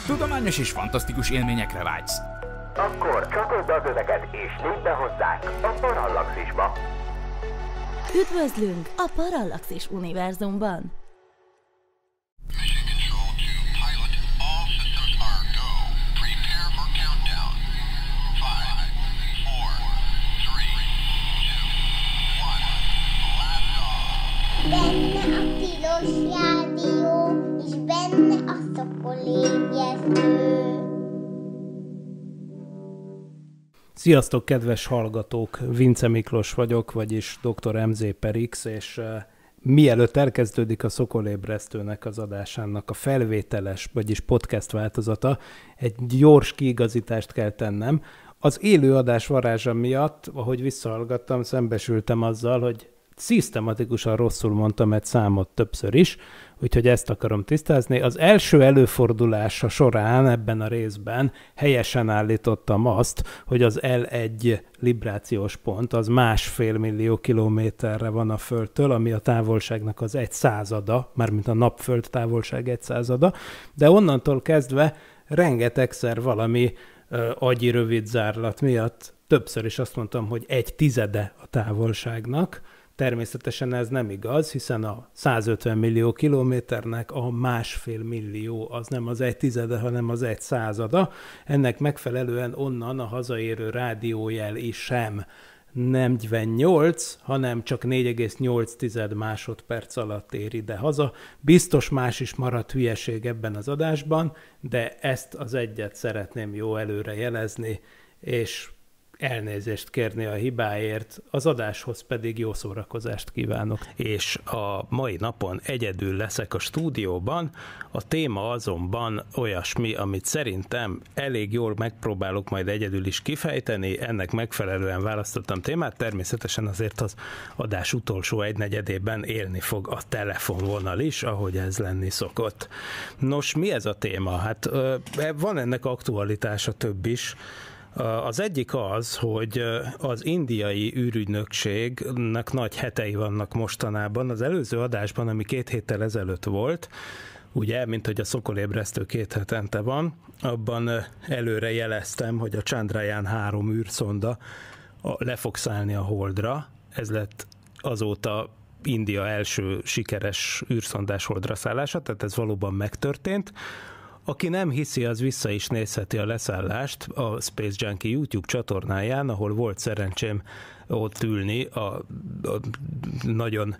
Tudományos és fantasztikus élményekre vágysz? Akkor csatold be az öveket és lépj be hozzánk a Parallaxisba! Üdvözlünk a Parallaxis univerzumban! Benne a tilos rádió, és benne a szokolébresztő. Sziasztok, kedves hallgatók! Vince Miklós vagyok, vagyis Dr. MZ per X, és mielőtt elkezdődik a Szokolébresztőnek az adásának a felvételes, vagyis podcast változata, egy gyors kiigazítást kell tennem. Az élő adás varázsa miatt, ahogy visszahallgattam, szembesültem azzal, hogy szisztematikusan rosszul mondtam egy számot többször is, úgyhogy ezt akarom tisztázni. Az első előfordulása során ebben a részben helyesen állítottam azt, hogy az L1 librációs pont az 1,5 millió kilométerre van a Földtől, ami a távolságnak az 1/100, mármint a napföld távolság 1/100, de onnantól kezdve rengetegszer valami agyi rövidzárlat miatt többször is azt mondtam, hogy 1/10 a távolságnak. Természetesen ez nem igaz, hiszen a 150 millió kilométernek a 1,5 millió az nem az 1/10, hanem az 1/100. Ennek megfelelően onnan a hazaérő rádiójel is sem 48, hanem csak 4,8 másodperc alatt ér ide haza. Biztos más is maradt hülyeség ebben az adásban, de ezt az egyet szeretném jó előre jelezni, és elnézést kérni a hibáért, az adáshoz pedig jó szórakozást kívánok. És a mai napon egyedül leszek a stúdióban, a téma azonban olyasmi, amit szerintem elég jól megpróbálok majd egyedül is kifejteni, ennek megfelelően választottam témát, természetesen azért az adás utolsó egynegyedében élni fog a telefonvonal is, ahogy ez lenni szokott. Nos, mi ez a téma? Hát van ennek aktualitása több is. Az egyik az, hogy az indiai űrügynökségnek nagy hetei vannak mostanában. Az előző adásban, ami 2 héttel ezelőtt volt, ugye, mint hogy a Szokolébresztő 2 hetente van, abban előre jeleztem, hogy a Chandrayaan-3 űrszonda le fog szállni a Holdra. Ez lett azóta India első sikeres űrszondás Holdra szállása, tehát ez valóban megtörtént. Aki nem hiszi, az vissza is nézheti a leszállást a Space Junkie YouTube csatornáján, ahol volt szerencsém ott ülni a nagyon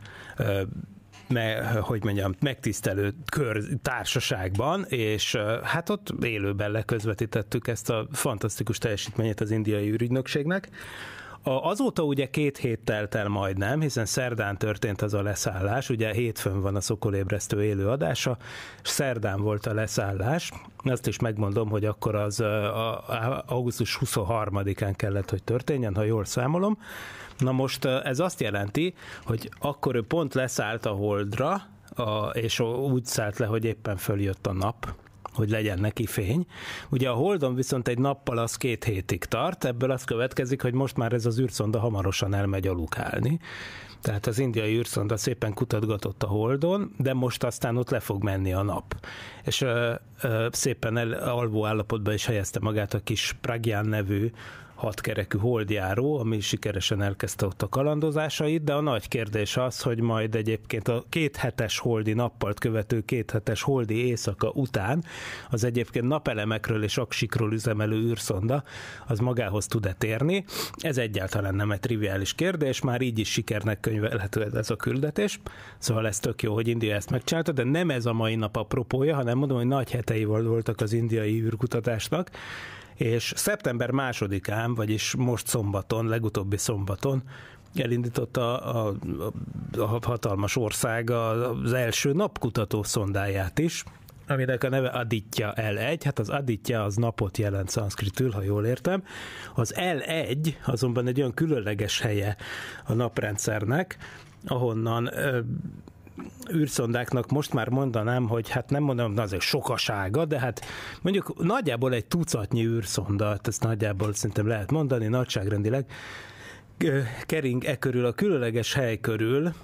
megtisztelő társaságban, és hát ott élőben leközvetítettük ezt a fantasztikus teljesítményét az indiai űrügynökségnek. Azóta ugye 2 hét telt el majdnem, hiszen szerdán történt az a leszállás, ugye hétfőn van a Szokolébresztő élő adása, és szerdán volt a leszállás. Azt is megmondom, hogy akkor az augusztus 23-án kellett, hogy történjen, ha jól számolom. Na most ez azt jelenti, hogy akkor ő pont leszállt a Holdra, és úgy szállt le, hogy éppen följött a nap, hogy legyen neki fény. Ugye a Holdon viszont egy nappal az 2 hétig tart, ebből az következik, hogy most már ez az űrszonda hamarosan elmegy aludni. Tehát az indiai űrszonda szépen kutatgatott a Holdon, de most aztán ott le fog menni a nap. És szépen alvó állapotban is helyezte magát a kis Pragyan nevű 6 kerekű holdjáró, ami sikeresen elkezdte ott a kalandozásait, de a nagy kérdés az, hogy majd egyébként a 2 hetes holdi nappalt követő 2 hetes holdi éjszaka után az egyébként napelemekről és aksikról üzemelő űrszonda az magához tud-e térni. Ez egyáltalán nem egy triviális kérdés, már így is sikernek könyvelhető ez a küldetés. Szóval ez tök jó, hogy India ezt megcsinálta, de nem ez a mai nap apropója, hanem mondom, hogy nagy hetei voltak az indiai űrkutatásnak, és szeptember 2-án, vagyis most szombaton, legutóbbi szombaton elindította a hatalmas ország az első napkutató szondáját is, aminek a neve Aditya L1, hát az Aditya az napot jelent szanszkritül, ha jól értem. Az L1 azonban egy olyan különleges helye a naprendszernek, ahonnan űrszondáknak most már mondanám, hogy hát nem mondom, azért sokasága, de hát mondjuk nagyjából egy tucatnyi űrszonda, ezt nagyjából szerintem lehet mondani, nagyságrendileg kering körül, a különleges hely körül,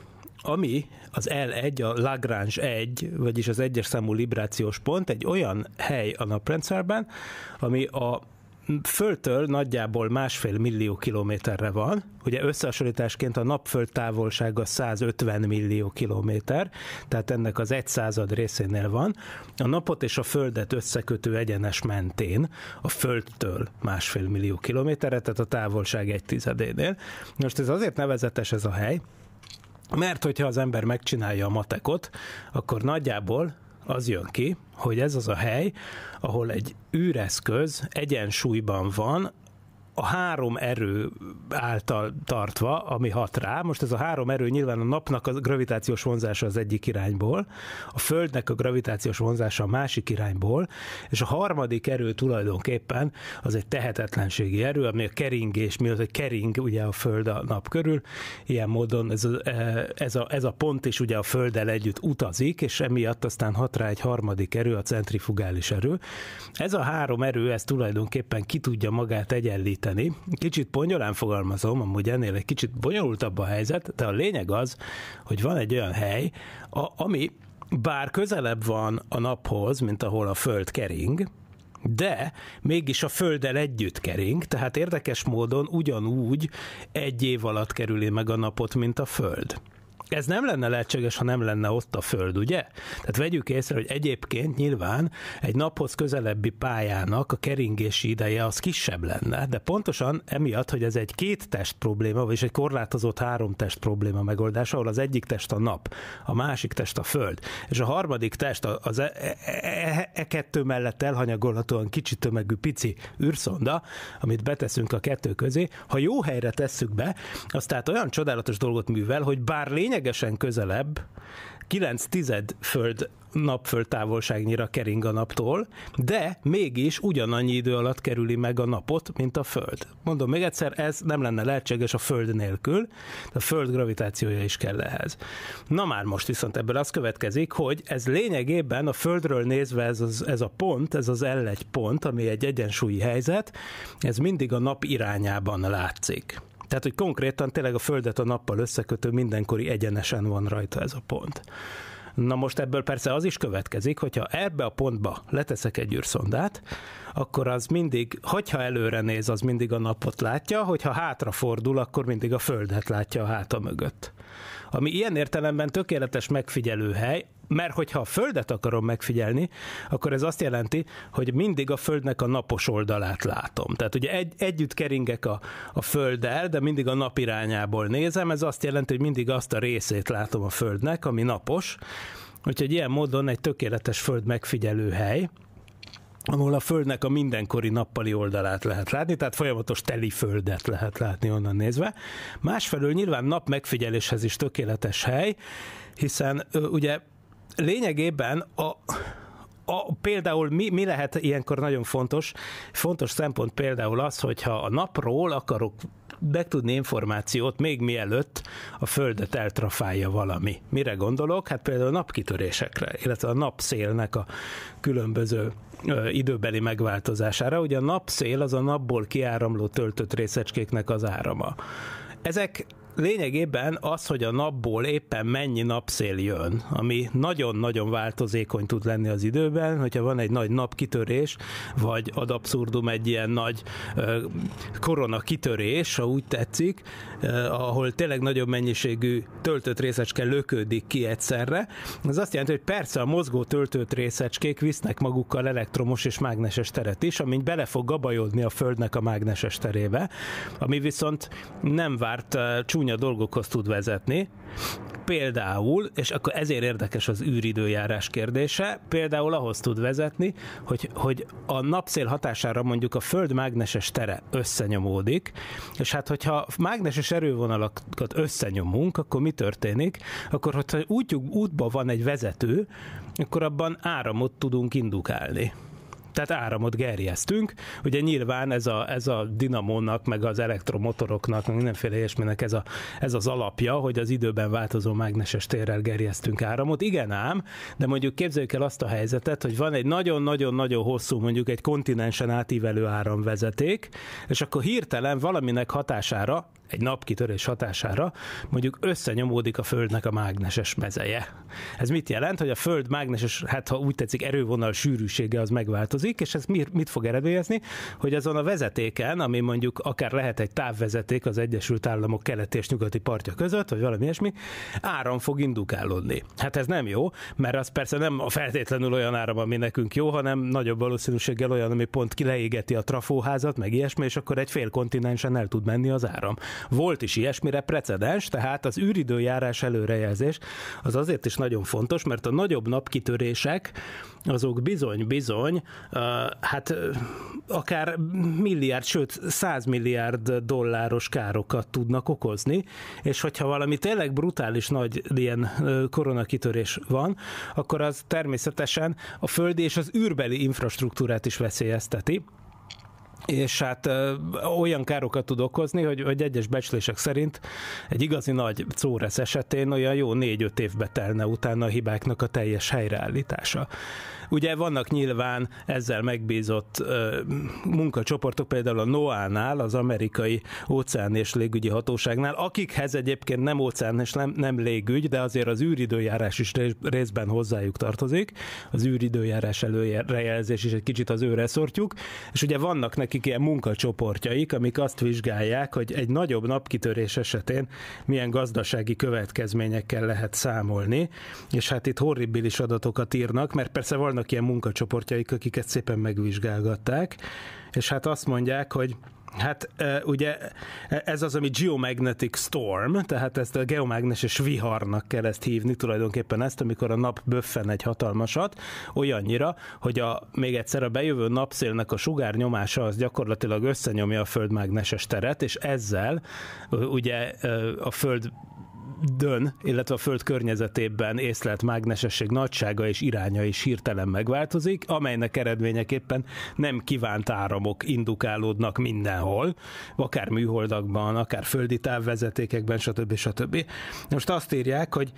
ami az L1, a Lagrange 1, vagyis az egyes számú librációs pont egy olyan hely a naprendszerben, ami a Földtől nagyjából 1,5 millió kilométerre van. Ugye összehasonlításként a napföld távolsága 150 millió kilométer, tehát ennek az 1/100 részénél van. A napot és a Földet összekötő egyenes mentén a Földtől 1,5 millió kilométerre, tehát a távolság 1/10-énél. Most ez azért nevezetes ez a hely, mert hogyha az ember megcsinálja a matekot, akkor nagyjából az jön ki, hogy ez az a hely, ahol egy űreszköz egyensúlyban van a 3 erő által tartva, ami hat rá. Most ez a 3 erő nyilván a napnak a gravitációs vonzása az egyik irányból, a Földnek a gravitációs vonzása a másik irányból, és a harmadik erő tulajdonképpen az egy tehetetlenségi erő, ami a keringés miatt, hogy kering ugye a Föld a nap körül, ilyen módon ez a pont is ugye a Földdel együtt utazik, és emiatt aztán hat rá egy harmadik erő, a centrifugális erő. Ez a 3 erő, ez tulajdonképpen ki tudja magát egyenlíteni. Kicsit pongyolán fogalmazom, amúgy ennél egy kicsit bonyolultabb a helyzet, de a lényeg az, hogy van egy olyan hely, ami bár közelebb van a naphoz, mint ahol a Föld kering, de mégis a Földdel együtt kering, tehát érdekes módon ugyanúgy egy év alatt kerüli meg a napot, mint a Föld. Ez nem lenne lehetséges, ha nem lenne ott a Föld, ugye? Tehát vegyük észre, hogy egyébként nyilván egy naphoz közelebbi pályának a keringési ideje az kisebb lenne, de pontosan emiatt, hogy ez egy 2 test probléma, vagyis egy korlátozott 3 test probléma megoldása, ahol az egyik test a nap, a másik test a Föld, és a harmadik test az kettő mellett elhanyagolhatóan kicsi tömegű pici űrszonda, amit beteszünk a kettő közé, ha jó helyre tesszük be, az tehát olyan csodálatos dolgot művel, hogy bár lényegesen közelebb, 9/10 napföld távolságnyira kering a naptól, de mégis ugyanannyi idő alatt kerüli meg a napot, mint a Föld. Mondom még egyszer, ez nem lenne lehetséges a Föld nélkül, de a Föld gravitációja is kell ehhez. Na már most viszont ebből az következik, hogy ez lényegében a Földről nézve ez a pont, ez az L1 pont, ami egy egyensúlyi helyzet, ez mindig a nap irányában látszik. Tehát, hogy konkrétan tényleg a Földet a nappal összekötő mindenkori egyenesen van rajta ez a pont. Na most ebből persze az is következik, hogyha ebbe a pontba leteszek egy űrszondát, akkor az mindig, hogyha előre néz, az mindig a napot látja, hogyha hátrafordul, akkor mindig a Földet látja a háta mögött. Ami ilyen értelemben tökéletes megfigyelőhely, mert hogyha a Földet akarom megfigyelni, akkor ez azt jelenti, hogy mindig a Földnek a napos oldalát látom. Tehát ugye együtt keringek a Földdel, de mindig a nap irányából nézem, ez azt jelenti, hogy mindig azt a részét látom a Földnek, ami napos. Úgyhogy ilyen módon egy tökéletes Föld megfigyelő hely, ahol a Földnek a mindenkori nappali oldalát lehet látni, tehát folyamatos teli Földet lehet látni onnan nézve. Másfelől nyilván nap megfigyeléshez is tökéletes hely, hiszen ugye lényegében például mi lehet ilyenkor nagyon fontos szempont például az, hogyha a napról akarok megtudni információt még mielőtt a Földet eltrafálja valami. Mire gondolok? Hát például a napkitörésekre, illetve a napszélnek a különböző időbeli megváltozására. Ugye a napszél az a napból kiáramló töltött részecskéknek az árama. Ezek lényegében az, hogy a napból éppen mennyi napszél jön, ami nagyon-nagyon változékony tud lenni az időben, hogyha van egy nagy napkitörés, vagy ad abszurdum egy ilyen nagy koronakitörés, ha úgy tetszik, ahol tényleg nagyobb mennyiségű töltött részecske lökődik ki egyszerre. Ez azt jelenti, hogy persze a mozgó töltött részecskék visznek magukkal elektromos és mágneses teret is, ami bele fog gabajodni a Földnek a mágneses terébe, ami viszont nem várt csúnya dolgokhoz tud vezetni. Például, és akkor ezért érdekes az űridőjárás kérdése, például ahhoz tud vezetni, hogy a napszél hatására mondjuk a Föld mágneses tere összenyomódik, és hát hogyha mágneses erővonalakat összenyomunk, akkor mi történik? Akkor, hogyha útban van egy vezető, akkor abban áramot tudunk indukálni. Tehát áramot gerjesztünk. Ugye nyilván ez a dinamónak, meg az elektromotoroknak, meg mindenféle ilyesminek ez az alapja, hogy az időben változó mágneses térrel gerjesztünk áramot. Igen ám, de mondjuk képzeljük el azt a helyzetet, hogy van egy nagyon-nagyon-nagyon hosszú, mondjuk egy kontinensen átívelő áramvezeték, és akkor hirtelen valaminek hatására, egy napkitörés hatására mondjuk összenyomódik a Földnek a mágneses mezeje. Ez mit jelent, hogy a Föld mágneses, hát ha úgy tetszik, erővonal sűrűsége az megváltozik, és ez mit fog eredményezni, hogy azon a vezetéken, ami mondjuk akár lehet egy távvezeték az Egyesült Államok keleti és nyugati partja között, vagy valami ilyesmi, áram fog indukálódni. Hát ez nem jó, mert az persze nem feltétlenül olyan áram, ami nekünk jó, hanem nagyobb valószínűséggel olyan, ami pont leégeti a trafóházat, meg ilyesmi, és akkor egy fél kontinensen el tud menni az áram. Volt is ilyesmire precedens, tehát az űridőjárás előrejelzés az azért is nagyon fontos, mert a nagyobb napkitörések azok bizony, hát akár milliárd, sőt 100 milliárd dolláros károkat tudnak okozni, és hogyha valami tényleg brutális nagy ilyen koronakitörés van, akkor az természetesen a földi és az űrbeli infrastruktúrát is veszélyezteti, és hát olyan károkat tud okozni, hogy egyes becslések szerint egy igazi nagy CORES esetén olyan jó 4-5 évbe telne utána a hibáknak a teljes helyreállítása. Ugye vannak nyilván ezzel megbízott munkacsoportok, például a NOAA-nál, az amerikai óceán és légügyi hatóságnál, akikhez egyébként nem óceán és nem légügy, de azért az űridőjárás is részben hozzájuk tartozik. Az űridőjárás előrejelzés is egy kicsit az ő reszortjuk, és ugye vannak nekik ilyen munkacsoportjaik, amik azt vizsgálják, hogy egy nagyobb napkitörés esetén milyen gazdasági következményekkel lehet számolni, és hát itt horribilis adatokat írnak, mert persze vannak ilyen munkacsoportjaik, akiket szépen megvizsgálgatták, és hát azt mondják, hogy hát ugye ez az, ami geomagnetic storm, tehát ezt a geomágneses viharnak kell ezt hívni, tulajdonképpen ezt, amikor a nap böffen egy hatalmasat, olyannyira, hogy még egyszer a bejövő napszélnek a sugárnyomása az gyakorlatilag összenyomja a Föld mágneses teret, és ezzel ugye a Föld illetve a Föld környezetében észlelt mágnesesség nagysága és iránya is hirtelen megváltozik, amelynek eredményeképpen nem kívánt áramok indukálódnak mindenhol, akár műholdakban, akár földi távvezetékekben, stb. Most azt írják, hogy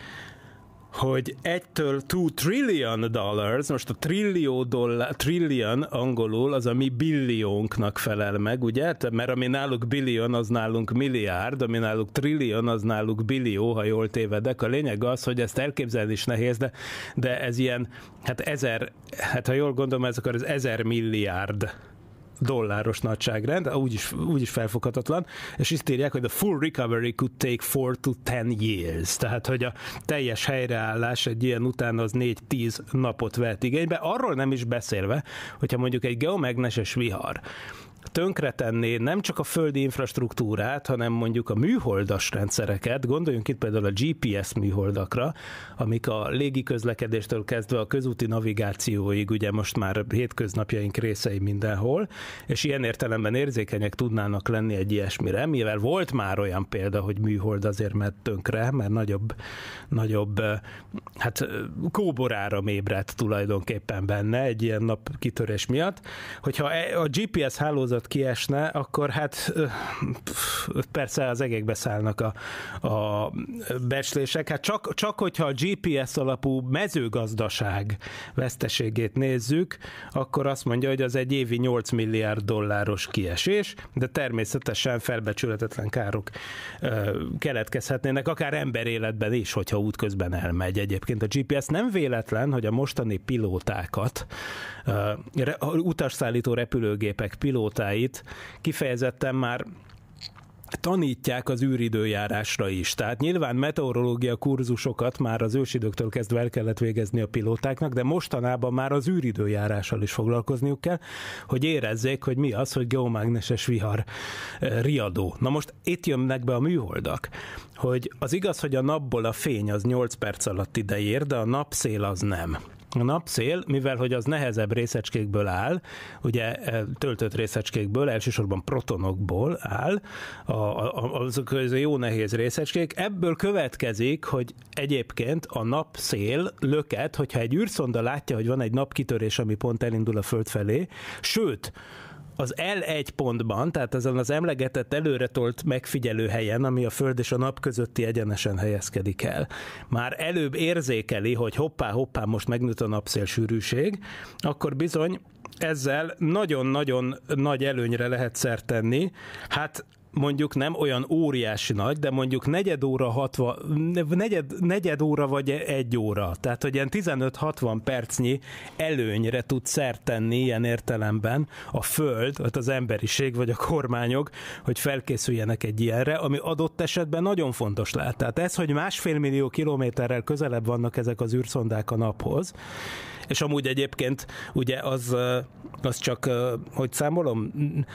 1-től 2 trillion dollars, most a trillion angolul az a mi billiónknak felel meg, ugye? Mert ami náluk billion, az nálunk milliárd, ami náluk trillion, az náluk billió, ha jól tévedek. A lényeg az, hogy ezt elképzelni is nehéz, de ez ilyen, hát ha jól gondolom, ez akkor az 1000 milliárd dolláros nagyságrend, úgyis felfoghatatlan, és ezt írják, hogy the full recovery could take 4 to 10 years. Tehát, hogy a teljes helyreállás egy ilyen után az 4-10 napot vehet igénybe. Arról nem is beszélve, hogyha mondjuk egy geomágneses vihar tönkretenné nem csak a földi infrastruktúrát, hanem mondjuk a műholdas rendszereket, gondoljunk itt például a GPS műholdakra, amik a légiközlekedéstől kezdve a közúti navigációig ugye most már hétköznapjaink részei mindenhol, és ilyen értelemben érzékenyek tudnának lenni egy ilyesmire, mivel volt már olyan példa, hogy műhold azért ment tönkre, mert nagyobb hát kóboráram ébredt tulajdonképpen benne egy ilyen napkitörés miatt, hogyha a GPS hálózat kiesne, akkor hát persze az egekbe szállnak a becslések. Hát csak hogyha a GPS alapú mezőgazdaság veszteségét nézzük, akkor azt mondja, hogy az egy évi 8 milliárd dolláros kiesés, de természetesen felbecsülhetetlen károk keletkezhetnének, akár emberéletben is, hogyha útközben elmegy. Egyébként a GPS nem véletlen, hogy a mostani pilótákat, utasszállító repülőgépek pilótáit kifejezetten már tanítják az űridőjárásra is. Tehát nyilván meteorológia kurzusokat már az ősidőktől kezdve el kellett végezni a pilótáknak, de mostanában már az űridőjárással is foglalkozniuk kell, hogy érezzék, hogy mi az, hogy geomágneses vihar riadó. Na most itt jönnek be a műholdak, hogy az igaz, hogy a napból a fény az 8 perc alatt ideér, de a napszél az nem. A napszél, mivel hogy az nehezebb részecskékből áll, ugye töltött részecskékből, elsősorban protonokból áll, azok jó nehéz részecskék, ebből következik, hogy egyébként a napszél löket, hogyha egy űrszonda látja, hogy van egy napkitörés, ami pont elindul a Föld felé, sőt, az L1 pontban, tehát ezen az emlegetett előretolt megfigyelő helyen, ami a Föld és a nap közötti egyenesen helyezkedik el, már előbb érzékeli, hogy hoppá, most megnőtt a napszélsűrűség, akkor bizony ezzel nagyon-nagyon nagy előnyre lehet szert tenni. Hát mondjuk nem olyan óriási nagy, de mondjuk negyed óra vagy 1 óra. Tehát, hogy ilyen 15-60 percnyi előnyre tud szert tenni ilyen értelemben a Föld, vagy az emberiség, vagy a kormányok, hogy felkészüljenek egy ilyenre, ami adott esetben nagyon fontos lehet. Tehát ez, hogy 1,5 millió kilométerrel közelebb vannak ezek az űrszondák a naphoz, és amúgy egyébként ugye az csak, hogy számolom,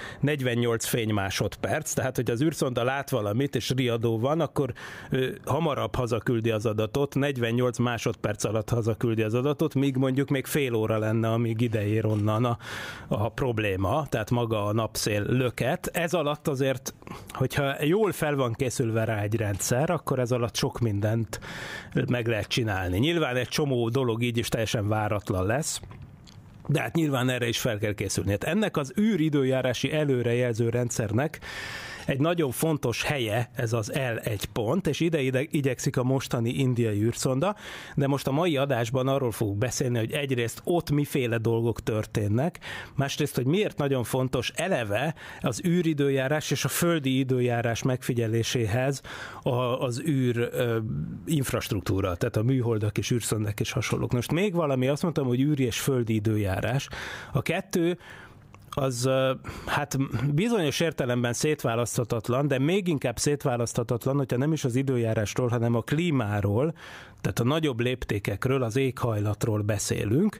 48 fénymásodperc, tehát hogy az űrszonda lát valamit, és riadó van, akkor hamarabb hazaküldi az adatot, 48 másodperc alatt hazaküldi az adatot, míg mondjuk még fél óra lenne, amíg ideér onnan a probléma, tehát maga a napszél löket. Ez alatt azért, hogyha jól fel van készülve rá egy rendszer, akkor ez alatt sok mindent meg lehet csinálni. Nyilván egy csomó dolog így is teljesen váratlan lesz, de hát nyilván erre is fel kell készülni. Hát ennek az űridőjárási előrejelző rendszernek egy nagyon fontos helye ez az L1 pont, és ide igyekszik a mostani indiai űrszonda, de most a mai adásban arról fogunk beszélni, hogy egyrészt ott miféle dolgok történnek, másrészt, hogy miért nagyon fontos eleve az űridőjárás és a földi időjárás megfigyeléséhez az űr infrastruktúra, tehát a műholdak és űrszondák és hasonlók. Most még valami, azt mondtam, hogy űri és földi időjárás. A kettő az hát bizonyos értelemben szétválaszthatatlan, de még inkább szétválaszthatatlan, hogyha nem is az időjárásról, hanem a klímáról, tehát a nagyobb léptékekről, az éghajlatról beszélünk,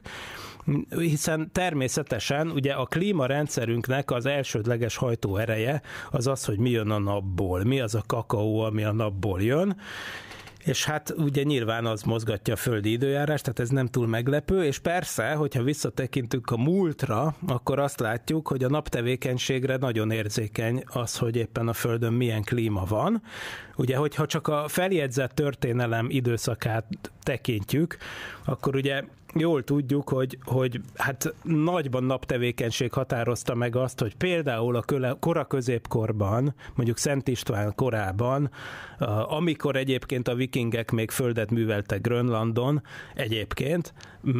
hiszen természetesen ugye a klímarendszerünknek az elsődleges hajtóereje az az, hogy mi jön a napból, mi az a kakaó, ami a napból jön, és hát ugye nyilván az mozgatja a földi időjárást, tehát ez nem túl meglepő, és persze, hogyha visszatekintünk a múltra, akkor azt látjuk, hogy a naptevékenységre nagyon érzékeny az, hogy éppen a Földön milyen klíma van. Ugye, hogyha csak a feljegyzett történelem időszakát tekintjük, akkor ugye jól tudjuk, hogy hát nagyban naptevékenység határozta meg azt, hogy például a kora középkorban, mondjuk Szent István korában, amikor egyébként a vikingek még földet műveltek Grönlandon egyébként,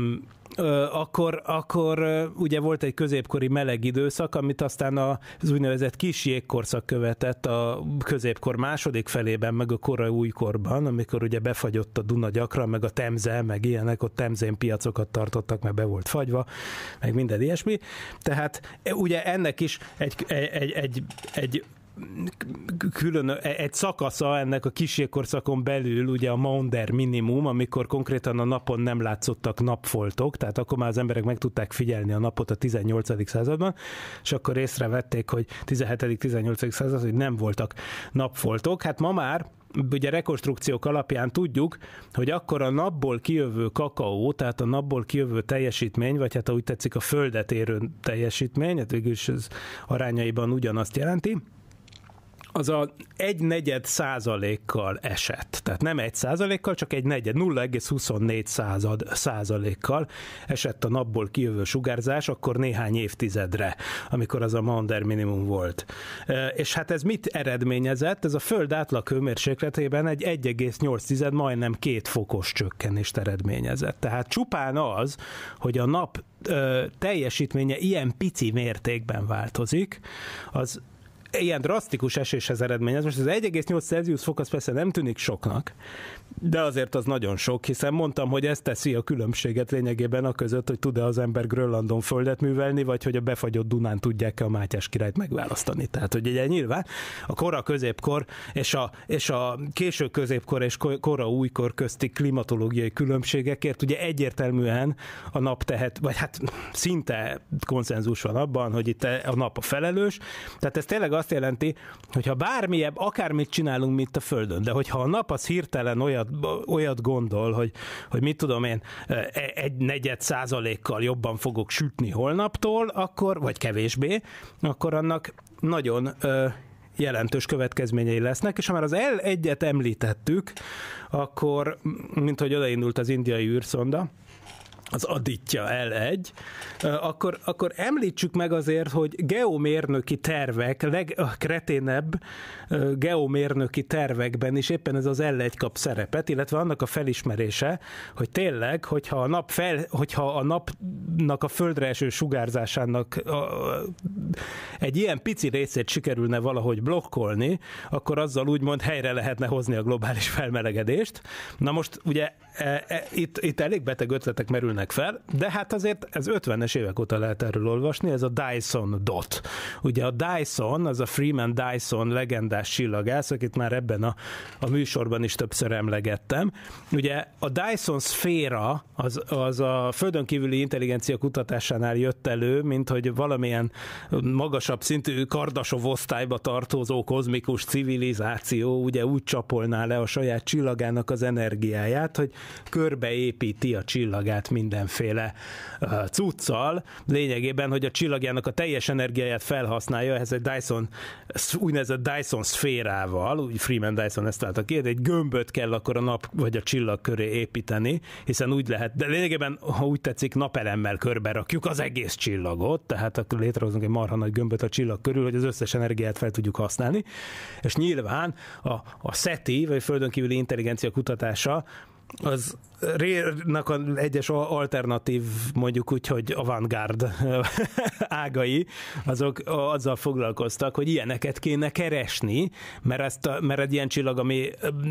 akkor ugye volt egy középkori meleg időszak, amit aztán az úgynevezett kis jégkorszak követett a középkor második felében, meg a korai újkorban, amikor ugye befagyott a Duna gyakran, meg a Temze, meg ilyenek, ott Temzén piacokat tartottak, mert be volt fagyva, meg minden ilyesmi. Tehát ugye ennek is egy külön egy szakasza ennek a kisjégkorszakon belül ugye a Maunder minimum, amikor konkrétan a napon nem látszottak napfoltok, tehát akkor már az emberek meg tudták figyelni a napot a 18. században, és akkor észrevették, hogy 17.-18. század, hogy nem voltak napfoltok. Hát ma már ugye rekonstrukciók alapján tudjuk, hogy akkor a napból kijövő kakaó, tehát a napból kijövő teljesítmény, vagy hát úgy tetszik a Földet érő teljesítmény, hát végülis ez arányaiban ugyanazt jelenti, az a 1/4%-kal esett. Tehát nem 1%-kal, csak 0,24%-kal esett a napból kijövő sugárzás, akkor néhány évtizedre, amikor az a Maunder minimum volt. És hát ez mit eredményezett? Ez a Föld átlag hőmérsékletében egy 1,8, majdnem 2 fokos csökkenést eredményezett. Tehát csupán az, hogy a nap teljesítménye ilyen pici mértékben változik, az ilyen drasztikus eséshez eredményez. Most az 1,8 Celsius fok az persze nem tűnik soknak, de azért az nagyon sok, hiszen mondtam, hogy ez teszi a különbséget lényegében a között, hogy tud-e az ember Grönlandon földet művelni, vagy hogy a befagyott Dunán tudják-e a Mátyás királyt megválasztani. Tehát, hogy ugye nyilván a kora középkor és a késő középkor és kora újkor közti klimatológiai különbségekért ugye egyértelműen a nap tehet, vagy hát szinte konszenzus van abban, hogy itt a nap a felelős. Tehát ez tényleg azt jelenti, hogyha bármilyebb, akármit csinálunk, mint a Földön, de hogyha a nap az hirtelen olyat gondol, hogy mit tudom én, 1/4%-kal jobban fogok sütni holnaptól, akkor, vagy kevésbé, akkor annak nagyon jelentős következményei lesznek, és ha már az L1-et említettük, akkor, mint hogy odaindult az indiai űrszonda, az Aditya L1, akkor említsük meg azért, hogy geomérnöki tervek, legkreténebb geomérnöki tervekben is éppen ez az L1 kap szerepet, illetve annak a felismerése, hogy tényleg, hogyha a napnak a földre eső sugárzásának egy ilyen pici részét sikerülne valahogy blokkolni, akkor azzal úgymond helyre lehetne hozni a globális felmelegedést. Na most ugye itt elég beteg ötletek merülnek fel, de hát azért ez 50-es évek óta lehet erről olvasni, ez a Dyson DOT. Ugye a Dyson, az a Freeman Dyson legendás csillagász, akit már ebben a műsorban is többször emlegettem. Ugye a Dyson szféra az a földön kívüli intelligencia kutatásánál jött elő, mint hogy valamilyen magasabb szintű Kardasov osztályba tartozó kozmikus civilizáció ugye úgy csapolná le a saját csillagának az energiáját, hogy körbeépíti a csillagát mindenféle cuccal, lényegében, hogy a csillagjának a teljes energiáját felhasználja, ez egy Dyson, úgynevezett Dyson szférával, úgy Freeman Dyson ezt találta ki, egy gömböt kell akkor a nap vagy a csillag köré építeni, hiszen úgy lehet, de lényegében, ha úgy tetszik, napelemmel körbe rakjuk az egész csillagot, tehát akkor létrehozunk egy marha nagy gömböt a csillag körül, hogy az összes energiát fel tudjuk használni, és nyilván a SETI, vagy földön kívüli intelligencia kutatása, az egyes alternatív, mondjuk úgy, hogy avantgárd ágai, azok azzal foglalkoztak, hogy ilyeneket kéne keresni, mert egy ilyen csillag, ami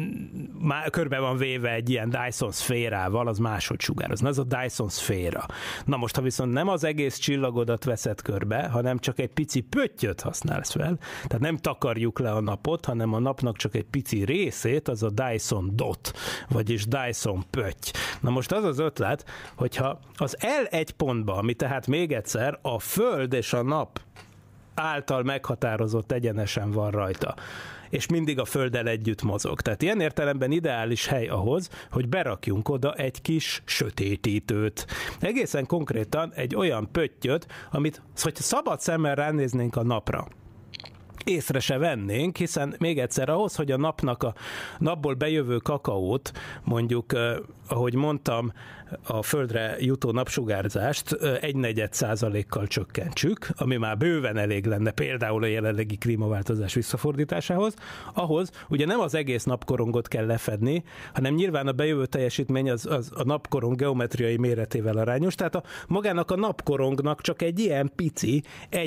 már körbe van véve egy ilyen Dyson szférával, az máshogy sugározna. Ez a Dyson szféra. Na most, ha viszont nem az egész csillagodat veszed körbe, hanem csak egy pici pöttyöt használsz fel, tehát nem takarjuk le a napot, hanem a napnak csak egy pici részét, az a Dyson DOT, vagyis Dyson pötty. Na most az az ötlet, hogyha az L1 pontba, ami tehát még egyszer a Föld és a nap által meghatározott egyenesen van rajta, és mindig a Földdel együtt mozog. Tehát ilyen értelemben ideális hely ahhoz, hogy berakjunk oda egy kis sötétítőt. Egészen konkrétan egy olyan pöttyöt, amit, hogyha szabad szemmel ránéznénk a napra, észre se vennénk, hiszen még egyszer ahhoz, hogy a napból bejövő kakaót, mondjuk, ahogy mondtam, a Földre jutó napsugárzást 1/4%-kal csökkentsük, ami már bőven elég lenne például a jelenlegi klímaváltozás visszafordításához, ahhoz ugye nem az egész napkorongot kell lefedni, hanem nyilván a bejövő teljesítmény az a napkorong geometriai méretével arányos, tehát magának a napkorongnak csak egy ilyen pici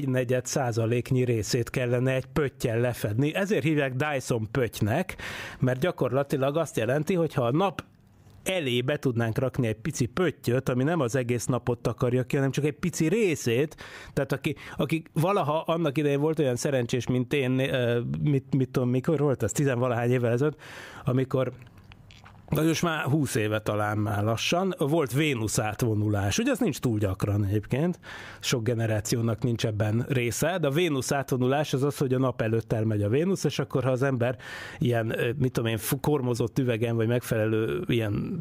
1/4%-nyi részét kellene egy pöttyel lefedni. Ezért hívják Dyson pöttynek, mert gyakorlatilag azt jelenti, hogy ha a nap elé be tudnánk rakni egy pici pöttyöt, ami nem az egész napot takarja ki, hanem csak egy pici részét, tehát aki valaha annak idején volt olyan szerencsés, mint én, mit tudom, mikor volt ez, 10-valahány évvel ezelőtt, amikor most már 20 éve talán már lassan, volt Vénusz átvonulás. Ugye ez nincs túl gyakran egyébként, sok generációnak nincs ebben része, de a Vénusz átvonulás az az, hogy a nap előtt elmegy a Vénusz, és akkor ha az ember ilyen, mit tudom én, kormozott üvegen, vagy megfelelő ilyen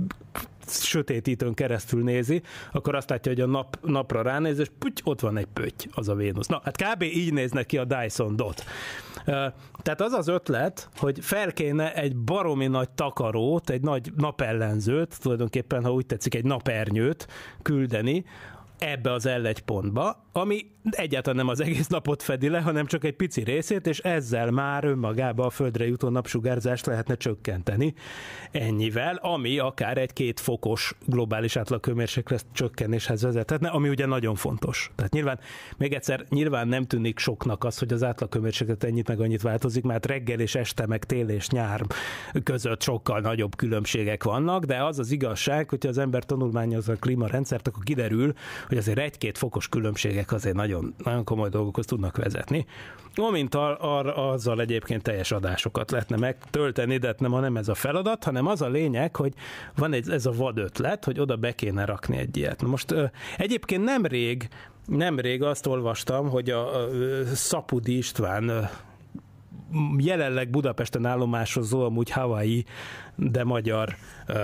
sötétítőn keresztül nézi, akkor azt látja, hogy a napra ránéz, és püty, ott van egy pötty, az a Vénusz. Na, hát kb. Így néznek ki a Dyson DOT. Tehát az az ötlet, hogy fel kéne egy baromi nagy takarót, egy nagy napellenzőt, tulajdonképpen, ha úgy tetszik, egy napernyőt küldeni ebbe az L1 pontba, ami egyáltalán nem az egész napot fedi le, hanem csak egy pici részét, és ezzel már önmagában a Földre jutó napsugárzást lehetne csökkenteni ennyivel, ami akár egy 2 fokos globális átlaghőmérséklet csökkenéshez vezethetne, ami ugye nagyon fontos. Tehát nyilván, még egyszer, nyilván nem tűnik soknak az, hogy az átlaghőmérséklet ennyit meg annyit változik, mert reggel és este, meg tél és nyár között sokkal nagyobb különbségek vannak, de az az igazság, hogyha az ember tanulmányozza a klímarendszert, akkor kiderül, hogy azért 1-2 fokos különbségek azért nagyon, nagyon komoly dolgokhoz tudnak vezetni. Amint azzal egyébként teljes adásokat lehetne megtölteni, de nem ez a feladat, hanem az a lényeg, hogy van ez a vad ötlet, hogy oda be kéne rakni egy ilyet. Na most egyébként nemrég azt olvastam, hogy a Szapudi István jelenleg Budapesten állomásozó, amúgy Hawaii, de magyar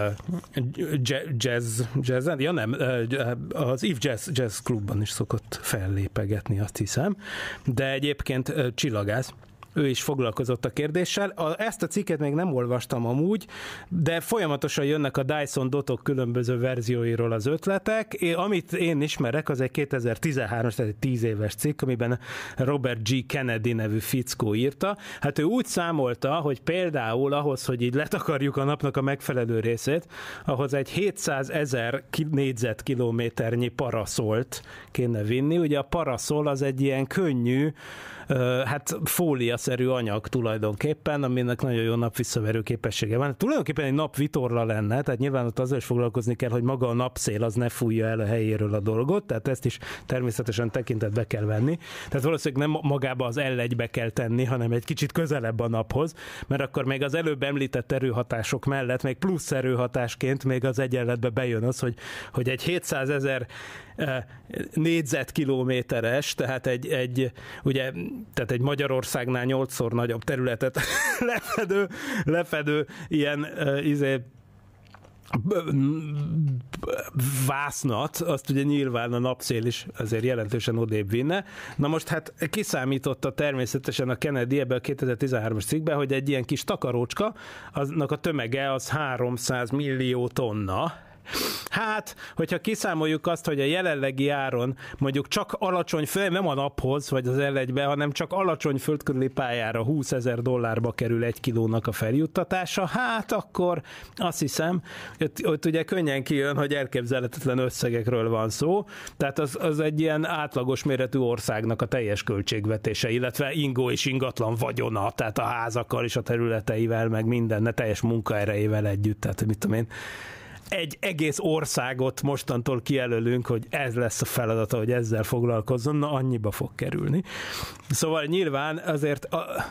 jazzen, az Eve Jazz Klubban is szokott fellépegetni, azt hiszem, de egyébként csillagász. Ő is foglalkozott a kérdéssel. Ezt a cikket még nem olvastam amúgy, de folyamatosan jönnek a Dyson Dotok különböző verzióiról az ötletek. Amit én ismerek, az egy 2013-as, tehát egy 10 éves cikk, amiben Robert G. Kennedy nevű fickó írta. Hát ő úgy számolta, hogy például ahhoz, hogy így letakarjuk a napnak a megfelelő részét, ahhoz egy 700 000 négyzetkilométernyi paraszolt kéne vinni. Ugye a paraszol az egy ilyen könnyű, fóliaszerű anyag tulajdonképpen, aminek nagyon jó napvisszaverő képessége van. Tulajdonképpen egy napvitorla lenne, tehát nyilván ott azzal is foglalkozni kell, hogy maga a napszél az ne fújja el a helyéről a dolgot, tehát ezt is természetesen tekintetbe kell venni. Tehát valószínűleg nem magába az L1-be kell tenni, hanem egy kicsit közelebb a naphoz, mert akkor még az előbb említett erőhatások mellett, még plusz erőhatásként még az egyenletbe bejön az, hogy egy 700 000 négyzetkilométeres, tehát egy Magyarországnál 8-szor nagyobb területet lefedő ilyen vásznat, azt ugye nyilván a napszél is azért jelentősen odébb vinne. Na most hát kiszámította természetesen a Kennedy ebbe a 2013-as cikkben, hogy egy ilyen kis takarócska, aznak a tömege az 300 millió tonna. Hát, hogyha kiszámoljuk azt, hogy a jelenlegi áron mondjuk csak alacsony nem a naphoz, vagy az L1-be, hanem csak alacsony földkörüli pályára $20,000 kerül 1 kilónak a feljuttatása, hát akkor azt hiszem, ott ugye könnyen kijön, hogy elképzelhetetlen összegekről van szó, tehát az egy ilyen átlagos méretű országnak a teljes költségvetése, illetve ingó és ingatlan vagyona, tehát a házakkal és a területeivel, meg mindenne teljes munkaerejével együtt, tehát mit tudom én, egy egész országot mostantól kijelölünk, hogy ez lesz a feladata, hogy ezzel foglalkozzon, na annyiba fog kerülni. Szóval nyilván azért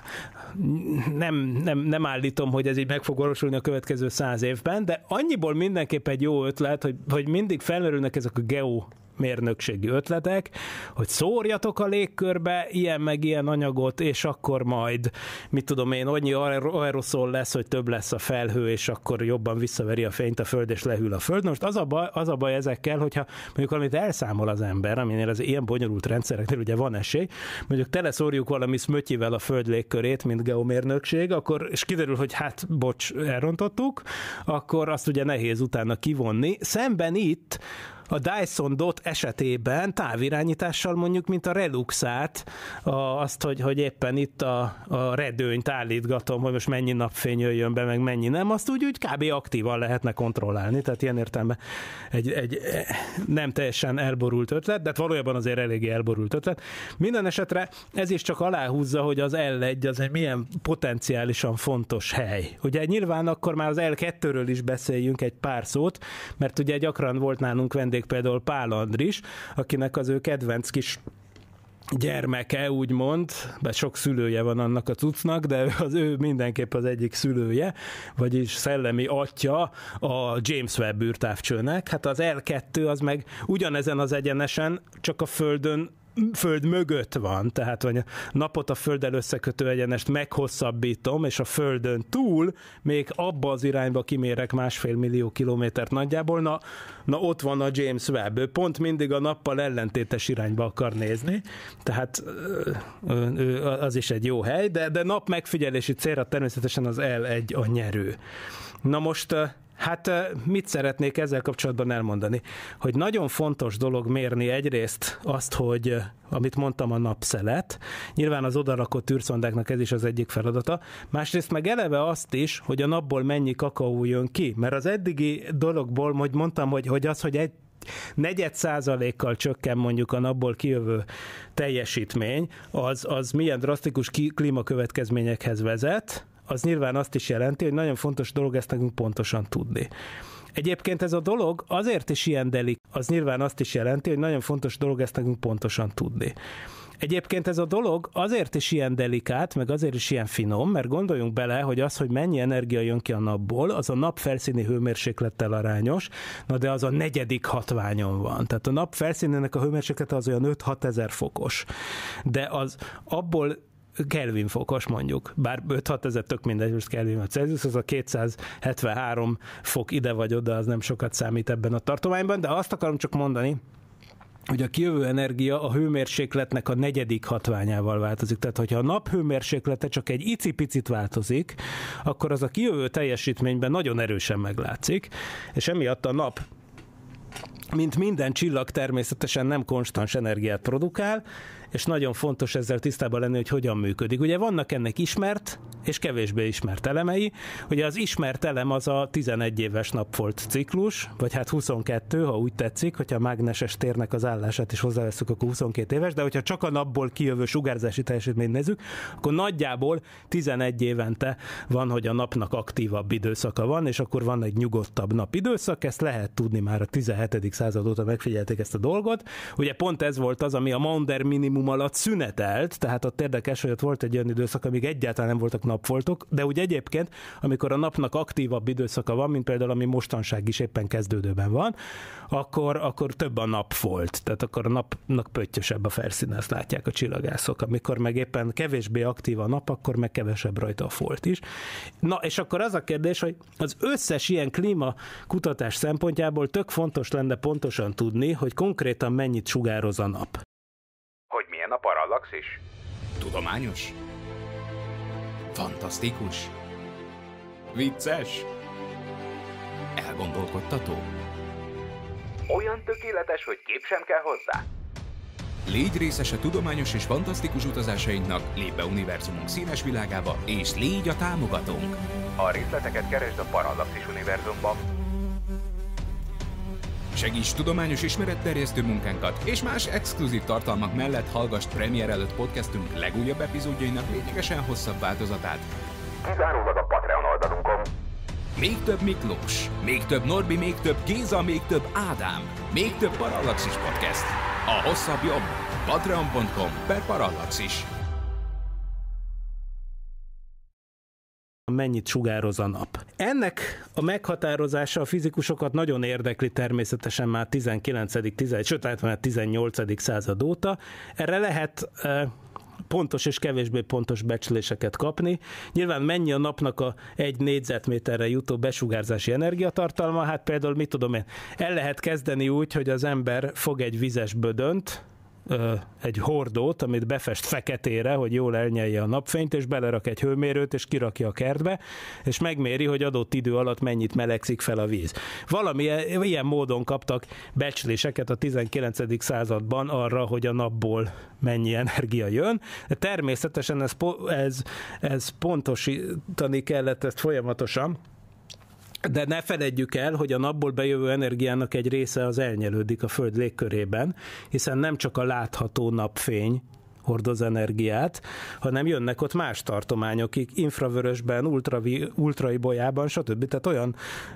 nem állítom, hogy ez így meg fog valósulni a következő 100 évben, de annyiból mindenképp egy jó ötlet, hogy mindig felmerülnek ezek a geomérnökségi ötletek, hogy szórjatok a légkörbe ilyen meg ilyen anyagot, és akkor majd, mit tudom én, annyi aeroszol lesz, hogy több lesz a felhő, és akkor jobban visszaveri a fényt a föld, és lehűl a föld. Most az a baj ezekkel, hogyha mondjuk valamit elszámol az ember, aminél az ilyen bonyolult rendszereknél ugye van esély, mondjuk teleszórjuk valami szmötyivel a föld légkörét, mint geomérnökség, akkor, és kiderül, hogy hát bocs, elrontottuk, akkor azt ugye nehéz utána kivonni. Szemben itt a Dyson Dot esetében távirányítással mondjuk, mint a Reluxát, azt, hogy éppen itt a redőnyt állítgatom, hogy most mennyi napfény jöjjön be, meg mennyi nem, azt úgy kb. Aktívan lehetne kontrollálni, tehát ilyen értelemben egy nem teljesen elborult ötlet, de valójában azért eléggé elborult ötlet. Minden esetre ez is csak aláhúzza, hogy az L1 az egy milyen potenciálisan fontos hely. Ugye nyilván akkor már az L2-ről is beszéljünk egy pár szót, mert ugye gyakran volt nálunk vendég például Pál Andris, akinek az ő kedvenc kis gyermeke, úgymond, bár sok szülője van annak a cuccnak, de az ő mindenképp az egyik szülője, vagyis szellemi atya a James Webb űrtávcsőnek. Hát az L2 az meg ugyanezen az egyenesen, csak a Föld mögött van, tehát vagy a napot a Földdel összekötő egyenest meghosszabbítom, és a Földön túl még abba az irányba kimérek 1,5 millió kilométert nagyjából, na ott van a James Webb. Ő pont mindig a nappal ellentétes irányba akar nézni, tehát az is egy jó hely, de nap megfigyelési célra természetesen az L1 a nyerő. Na most hát mit szeretnék ezzel kapcsolatban elmondani? Hogy nagyon fontos dolog mérni egyrészt azt, hogy amit mondtam, a napszelet. Nyilván az odarakott űrszondáknak ez is az egyik feladata. Másrészt meg eleve azt is, hogy a napból mennyi kakaó jön ki. Mert az eddigi dologból, hogy mondtam, hogy az, hogy egy 0,4%-kal csökken mondjuk a napból kijövő teljesítmény, az milyen drasztikus klímakövetkezményekhez vezet, az nyilván azt is jelenti, hogy nagyon fontos dolog ezt nekünk pontosan tudni. Egyébként ez a dolog azért is ilyen az nyilván azt is jelenti, hogy nagyon fontos dolog ezt nekünk pontosan tudni. Egyébként ez a dolog azért is ilyen delikát, meg azért is ilyen finom, mert gondoljunk bele, hogy az, hogy mennyi energia jön ki a napból, az a nap felszíni hőmérséklettel arányos, na de az a negyedik hatványon van. Tehát a nap felszínének a hőmérséklete az olyan 5-6 ezer fokos. De az abból Kelvin fokos mondjuk, bár 5-6 ezer tök mindegy, most Kelvin vagy Celsius, az a 273 fok ide vagy oda, az nem sokat számít ebben a tartományban, de azt akarom csak mondani, hogy a kijövő energia a hőmérsékletnek a negyedik hatványával változik. Tehát, hogyha a nap hőmérséklete csak egy icipicit változik, akkor az a kijövő teljesítményben nagyon erősen meglátszik, és emiatt a nap, mint minden csillag, természetesen nem konstans energiát produkál, és nagyon fontos ezzel tisztában lenni, hogy hogyan működik. Ugye vannak ennek ismert és kevésbé ismert elemei. Ugye az ismert elem az a 11 éves napfolt ciklus, vagy hát 22, ha úgy tetszik, hogyha a mágneses térnek az állását is hozzáveszünk, akkor 22 éves, de hogyha csak a napból kijövő sugárzási teljesítményt nézzük, akkor nagyjából 11 évente van, hogy a napnak aktívabb időszaka van, és akkor van egy nyugodtabb napidőszak, ezt lehet tudni, már a 17. század óta megfigyelték ezt a dolgot. Ugye pont ez volt az, ami a Maunder minimum alatt szünetelt, tehát ott érdekes, hogy ott volt egy olyan időszak, amíg egyáltalán nem voltak napfoltok, de úgy egyébként, amikor a napnak aktívabb időszaka van, mint például ami mostanság is éppen kezdődőben van, akkor több a napfolt, tehát akkor a napnak pöttyösebb a felszíne, ezt látják a csillagászok. Amikor meg éppen kevésbé aktív a nap, akkor meg kevesebb rajta a folt is. Na, és akkor az a kérdés, hogy az összes ilyen klímakutatás szempontjából tök fontos lenne pontosan tudni, hogy konkrétan mennyit sugároz a nap. Hogy milyen a parallaxis? Tudományos? Fantasztikus? Vicces? Elgondolkodtató? Olyan tökéletes, hogy kép sem kell hozzá? Légy részes a tudományos és fantasztikus utazásainknak, lépj be univerzumunk színes világába, és légy a támogatónk! A részleteket keresd a Parallaxis univerzumban. Segíts tudományos ismeretterjesztő munkánkat, és más exkluzív tartalmak mellett hallgass premier előtt podcastünk legújabb epizódjainak lényegesen hosszabb változatát. Kizárólag a Patreon oldalunkon. Még több Miklós, még több Norbi, még több Géza, még több Ádám, még több Parallaxis podcast. A hosszabb jobb. Patreon.com/Parallaxis. Mennyit sugároz a nap. Ennek a meghatározása a fizikusokat nagyon érdekli természetesen már 19., sőt, már 18. század óta. Erre lehet pontos és kevésbé pontos becsléseket kapni. Nyilván mennyi a napnak a 1 négyzetméterre jutó besugárzási energiatartalma, hát például mit tudom én, el lehet kezdeni úgy, hogy az ember fog egy vizes bödönt, egy hordót, amit befest feketére, hogy jól elnyelje a napfényt, és belerak egy hőmérőt, és kirakja a kertbe, és megméri, hogy adott idő alatt mennyit melegszik fel a víz. Valami ilyen módon kaptak becsléseket a 19. században arra, hogy a napból mennyi energia jön. De természetesen ez pontosítani kellett ezt folyamatosan, de ne feledjük el, hogy a napból bejövő energiának egy része az elnyelődik a Föld légkörében, hiszen nem csak a látható napfény hordoz energiát, hanem jönnek ott más tartományok, infravörösben, ultraibolyában, stb. Tehát olyan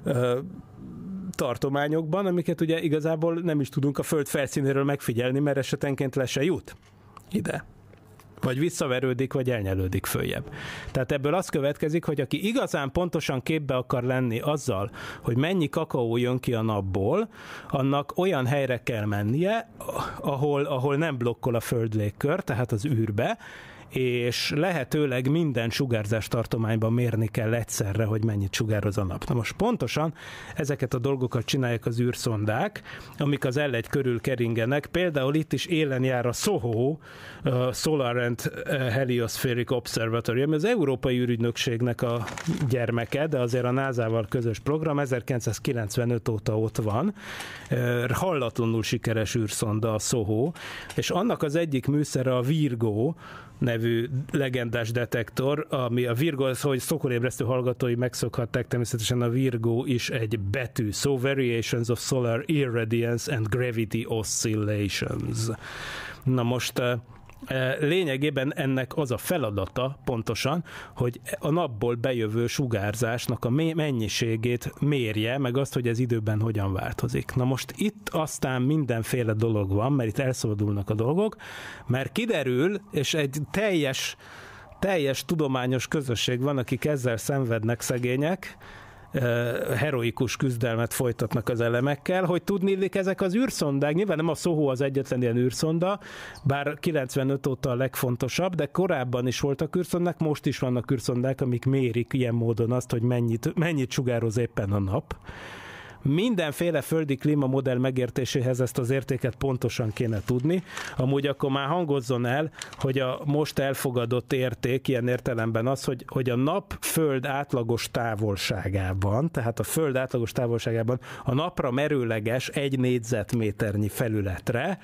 tartományokban, amiket ugye igazából nem is tudunk a Föld felszínéről megfigyelni, mert esetenként le se jut ide. Vagy visszaverődik, vagy elnyelődik följebb. Tehát ebből az következik, hogy aki igazán pontosan képbe akar lenni azzal, hogy mennyi kakaó jön ki a napból, annak olyan helyre kell mennie, ahol nem blokkol a Föld légkör, tehát az űrbe, és lehetőleg minden sugárzástartományban mérni kell egyszerre, hogy mennyit sugároz a nap. Na most pontosan ezeket a dolgokat csinálják az űrszondák, amik az L1 körül keringenek. Például itt is élen jár a SOHO, Solar and Heliospheric Observatory, ami az Európai űrügynökségnek a gyermeke, de azért a NASA-val közös program, 1995 óta ott van. Hallatlanul sikeres űrszonda a SOHO, és annak az egyik műszere a Virgo nevű legendás detektor, ami a Virgo, az, hogy szokolébresztő hallgatói megszokhatták, természetesen a Virgo is egy betű szó, Variations of Solar Irradiance and Gravity Oscillations. Na most Lényegében ennek az a feladata pontosan, hogy a napból bejövő sugárzásnak a mennyiségét mérje, meg azt, hogy ez időben hogyan változik. Na most itt aztán mindenféle dolog van, mert itt elszabadulnak a dolgok, mert kiderül, és egy teljes tudományos közösség van, akik ezzel szenvednek, szegények, heroikus küzdelmet folytatnak az elemekkel, hogy tudniillik ezek az űrszondák, nyilván nem a SOHO az egyetlen ilyen űrszonda, bár 95 óta a legfontosabb, de korábban is voltak űrszondák, most is vannak űrszondák, amik mérik ilyen módon azt, hogy mennyit sugároz éppen a nap. Mindenféle földi klímamodell megértéséhez ezt az értéket pontosan kéne tudni. Amúgy akkor már hangozzon el, hogy a most elfogadott érték ilyen értelemben az, hogy a nap föld átlagos távolságában, tehát a föld átlagos távolságában a napra merőleges 1 négyzetméternyi felületre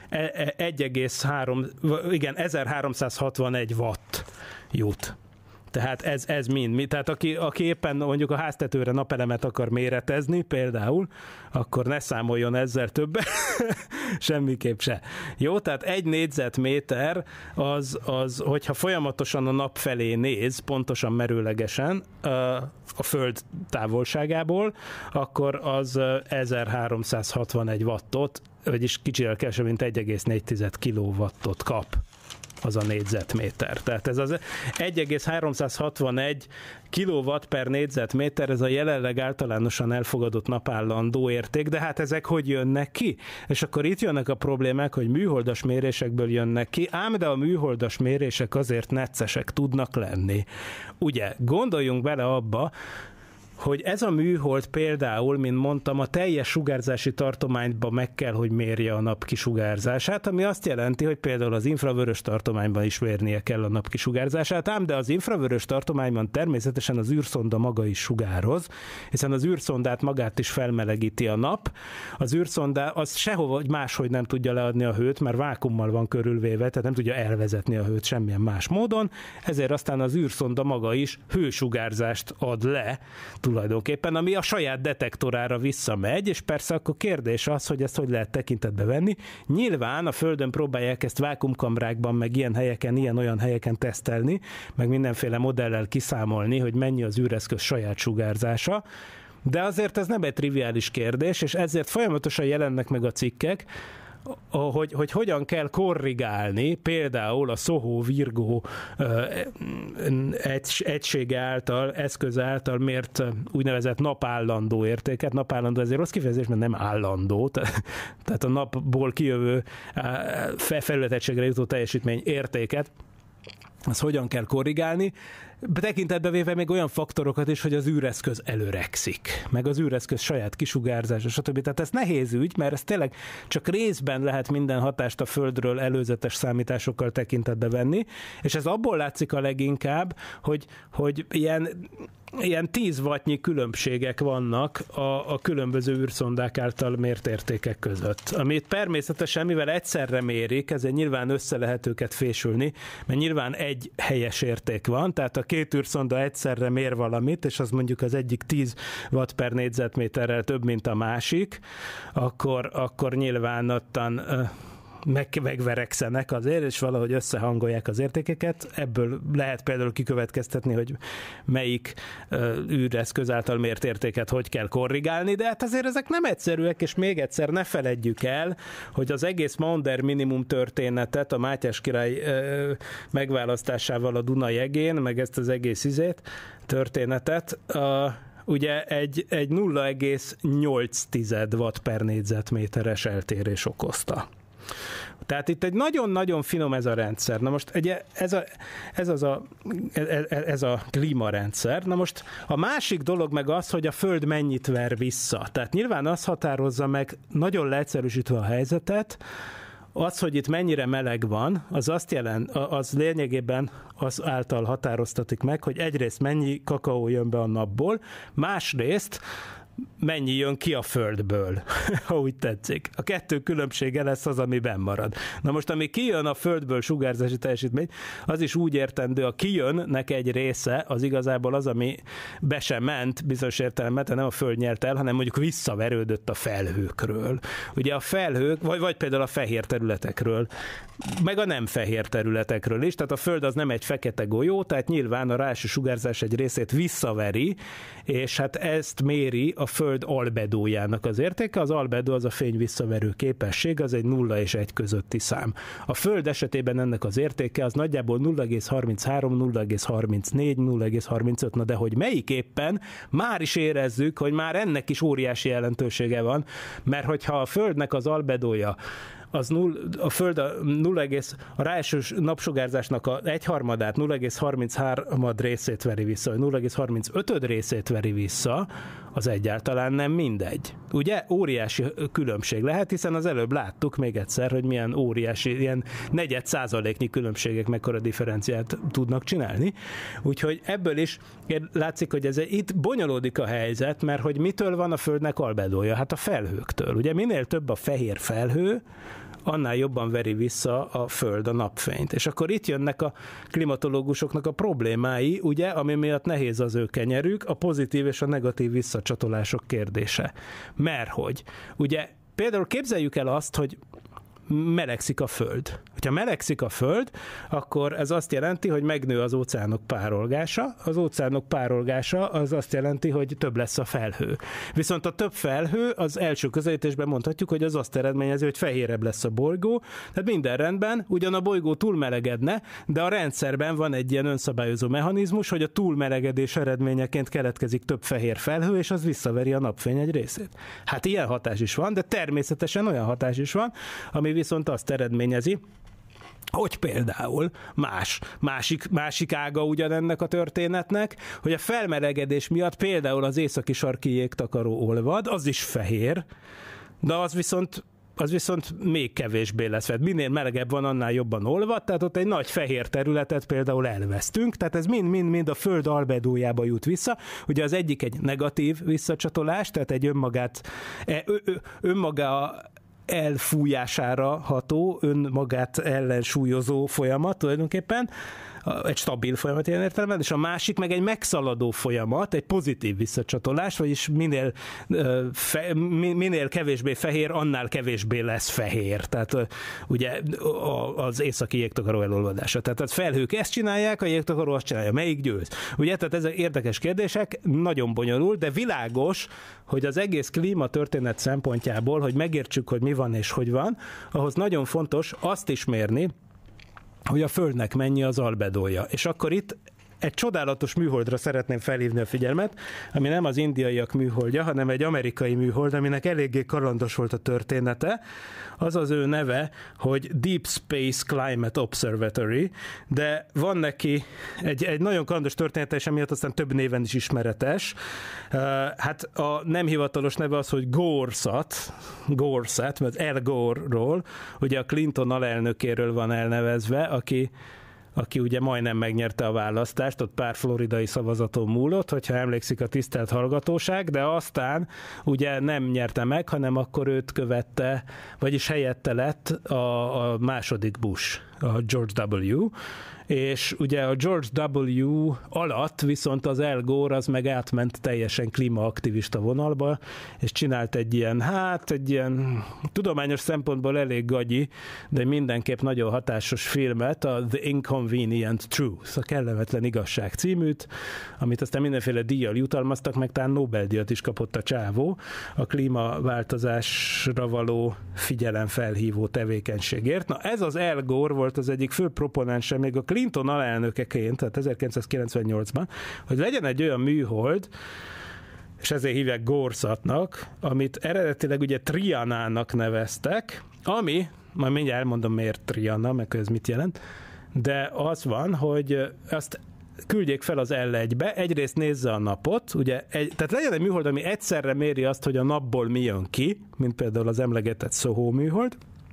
1361 watt jut. Tehát ez mind. Tehát aki éppen mondjuk a háztetőre napelemet akar méretezni például, akkor ne számoljon ezzel többet, semmiképp se. Jó, tehát 1 négyzetméter az, hogyha folyamatosan a nap felé néz, pontosan merőlegesen a föld távolságából, akkor az 1361 wattot, vagyis kicsivel kevesebb, mint 1,4 kilowattot kap az a négyzetméter. Tehát ez az 1,361 kilowatt per négyzetméter, ez a jelenleg általánosan elfogadott napállandó érték, de hát ezek hogy jönnek ki? És akkor itt jönnek a problémák, hogy műholdas mérésekből jönnek ki, ám de a műholdas mérések azért neccesek tudnak lenni. Ugye, gondoljunk bele abba, hogy ez a műhold például, mint mondtam, a teljes sugárzási tartományban meg kell, hogy mérje a nap kisugárzását, ami azt jelenti, hogy például az infravörös tartományban is mérnie kell a nap kisugárzását, ám de az infravörös tartományban természetesen az űrszonda maga is sugároz, hiszen az űrszondát magát is felmelegíti a nap. Az űrszonda az sehova máshogy nem tudja leadni a hőt, mert vákummal van körülvéve, tehát nem tudja elvezetni a hőt semmilyen más módon, ezért aztán az űrszonda maga is hősugárzást ad le, tulajdonképpen, ami a saját detektorára visszamegy, és persze akkor kérdés az, hogy ezt hogy lehet tekintetbe venni. Nyilván a Földön próbálják ezt vákumkamrákban, meg ilyen-olyan helyeken tesztelni, meg mindenféle modellel kiszámolni, hogy mennyi az űreszköz saját sugárzása, de azért ez nem egy triviális kérdés, és ezért folyamatosan jelennek meg a cikkek, hogy hogyan kell korrigálni például a SOHO Virgo egysége által, eszköz által mért úgynevezett napállandó értéket. Napállandó ezért rossz kifejezés, mert nem állandó, tehát a napból kijövő felületegységre jutó teljesítmény értéket, azt hogyan kell korrigálni, tekintetbe véve még olyan faktorokat is, hogy az űreszköz előrekszik, meg az űreszköz saját kisugárzása, stb. Tehát ez nehéz ügy, mert ez tényleg csak részben lehet minden hatást a Földről előzetes számításokkal tekintetbe venni, és ez abból látszik a leginkább, hogy ilyen 10 wattnyi különbségek vannak a különböző űrszondák által mért értékek között. Amit természetesen, mivel egyszerre mérik, ezért nyilván össze lehet őket fésülni, mert nyilván egy helyes érték van, tehát a 2 űrszonda egyszerre mér valamit, és az mondjuk az egyik 10 watt per négyzetméterrel több, mint a másik, akkor nyilván ottan megverekszenek azért, és valahogy összehangolják az értékeket. Ebből lehet például kikövetkeztetni, hogy melyik űreszköz által mért értéket hogy kell korrigálni, de hát azért ezek nem egyszerűek, és még egyszer ne feledjük el, hogy az egész Maunder minimum történetet, a Mátyás király megválasztásával a Duna jegén, meg ezt az egész történetet, ugye egy 0,8 watt per négyzetméteres eltérés okozta. Tehát itt egy nagyon-nagyon finom ez a rendszer. Na most ez a klímarendszer. Na most a másik dolog meg az, hogy a Föld mennyit ver vissza. Tehát nyilván az határozza meg, nagyon leegyszerűsítve a helyzetet, az, hogy itt mennyire meleg van, az azt jelent, az lényegében az által határoztatik meg, hogy egyrészt mennyi kakaó jön be a napból, másrészt mennyi jön ki a Földből, ha úgy tetszik. A kettő különbsége lesz az, ami benn marad. Na most, ami kijön a Földből sugárzási teljesítmény, az is úgy értendő, a kijönnek egy része, az igazából az, ami be sem ment bizonyos értelemben, nem a Föld nyert el, hanem mondjuk visszaverődött a felhőkről. Ugye a felhők, vagy például a fehér területekről, meg a nem fehér területekről is, tehát a Föld az nem egy fekete golyó, tehát nyilván a ráeső sugárzás egy részét visszaveri, és hát ezt méri a Föld albedójának az értéke. Az albedó az a fény visszaverő képesség, az egy 0 és 1 közötti szám. A Föld esetében ennek az értéke az nagyjából 0,33, 0,34, 0,35, na de hogy melyik éppen, már is érezzük, hogy már ennek is óriási jelentősége van, mert hogyha a Földnek az albedója a Föld a ráeső napsugárzásnak a 1/3, 0,33 részét veri vissza, vagy 0,35 részét veri vissza, az egyáltalán nem mindegy. Ugye? Óriási különbség lehet, hiszen az előbb láttuk még egyszer, hogy milyen óriási, ilyen 0,4%-nyi különbségek mekkora differenciát tudnak csinálni. Úgyhogy ebből is látszik, hogy itt bonyolódik a helyzet, mert hogy mitől van a Földnek albedója? Hát a felhőktől. Ugye minél több a fehér felhő, annál jobban veri vissza a Föld a napfényt. És akkor itt jönnek a klimatológusoknak a problémái, ugye, ami miatt nehéz az ő kenyerük, a pozitív és a negatív visszacsatolások kérdése. Mert hogy, ugye, például képzeljük el azt, hogy melegszik a Föld. Ha melegszik a Föld, akkor ez azt jelenti, hogy megnő az óceánok párolgása. Az óceánok párolgása az azt jelenti, hogy több lesz a felhő. Viszont a több felhő az első közelítésben mondhatjuk, hogy az azt eredményezi, hogy fehérebb lesz a bolygó. Tehát minden rendben, ugyan a bolygó túlmelegedne, de a rendszerben van egy ilyen önszabályozó mechanizmus, hogy a túlmelegedés eredményeként keletkezik több fehér felhő, és az visszaveri a napfény egy részét. Hát ilyen hatás is van, de természetesen olyan hatás is van, ami viszont azt eredményezi, hogy például másik ága ugyanennek a történetnek, hogy a felmelegedés miatt például az északi sarki jégtakaró olvad, az is fehér, de az viszont még kevésbé lesz. Tehát minél melegebb van, annál jobban olvad, tehát ott egy nagy fehér területet például elvesztünk, tehát ez mind a Föld albedójába jut vissza. Ugye az egyik egy negatív visszacsatolás, tehát egy önmaga elfújására ható, önmagát ellensúlyozó folyamat tulajdonképpen, egy stabil folyamat ilyen értelemben, és a másik meg egy megszaladó folyamat, egy pozitív visszacsatolás, vagyis minél kevésbé fehér, annál kevésbé lesz fehér. Tehát ugye az északi jégtakaró elolvadása. Tehát a felhők ezt csinálják, a jégtakaró azt csinálja. Melyik győz? Ugye, tehát ezek érdekes kérdések, nagyon bonyolult, de világos, hogy az egész klímatörténet szempontjából, hogy megértsük, hogy mi van és hogy van, ahhoz nagyon fontos azt is mérni, hogy a Földnek mennyi az albedója. És akkor itt egy csodálatos műholdra szeretném felhívni a figyelmet, ami nem az indiaiak műholdja, hanem egy amerikai műhold, aminek eléggé kalandos volt a története. Az az ő neve, hogy Deep Space Climate Observatory, de van neki egy nagyon kalandos története, és emiatt aztán több néven is ismeretes. Hát a nem hivatalos neve az, hogy GORSAT, mert Al Gore-ról, ugye a Clinton alelnökéről van elnevezve, aki ugye majdnem megnyerte a választást, ott pár floridai szavazaton múlott, hogyha emlékszik a tisztelt hallgatóság, de aztán ugye nem nyerte meg, hanem akkor őt követte, vagyis helyette lett a második Bush, a George W., és ugye a George W. alatt viszont az Al Gore az meg átment teljesen klímaaktivista vonalba, és csinált egy ilyen tudományos szempontból elég gagyi, de mindenképp nagyon hatásos filmet, a The Inconvenient Truth, a kellemetlen igazság címűt, amit aztán mindenféle díjjal jutalmaztak, meg talán Nobel-díjat is kapott a csávó a klímaváltozásra való figyelemfelhívó tevékenységért. Na ez az Al Gore volt az egyik fő proponense még a Clinton alelnökeként, tehát 1998-ban, hogy legyen egy olyan műhold, és ezért hívják GORSAT-nak, amit eredetileg ugye Trianának neveztek, ami, majd mindjárt elmondom miért Triana, meg ez mit jelent, de az van, hogy azt küldjék fel az L1-be, egyrészt nézze a napot, ugye, tehát legyen egy műhold, ami egyszerre méri azt, hogy a napból mi jön ki, mint például az emlegetett SOHO műhold,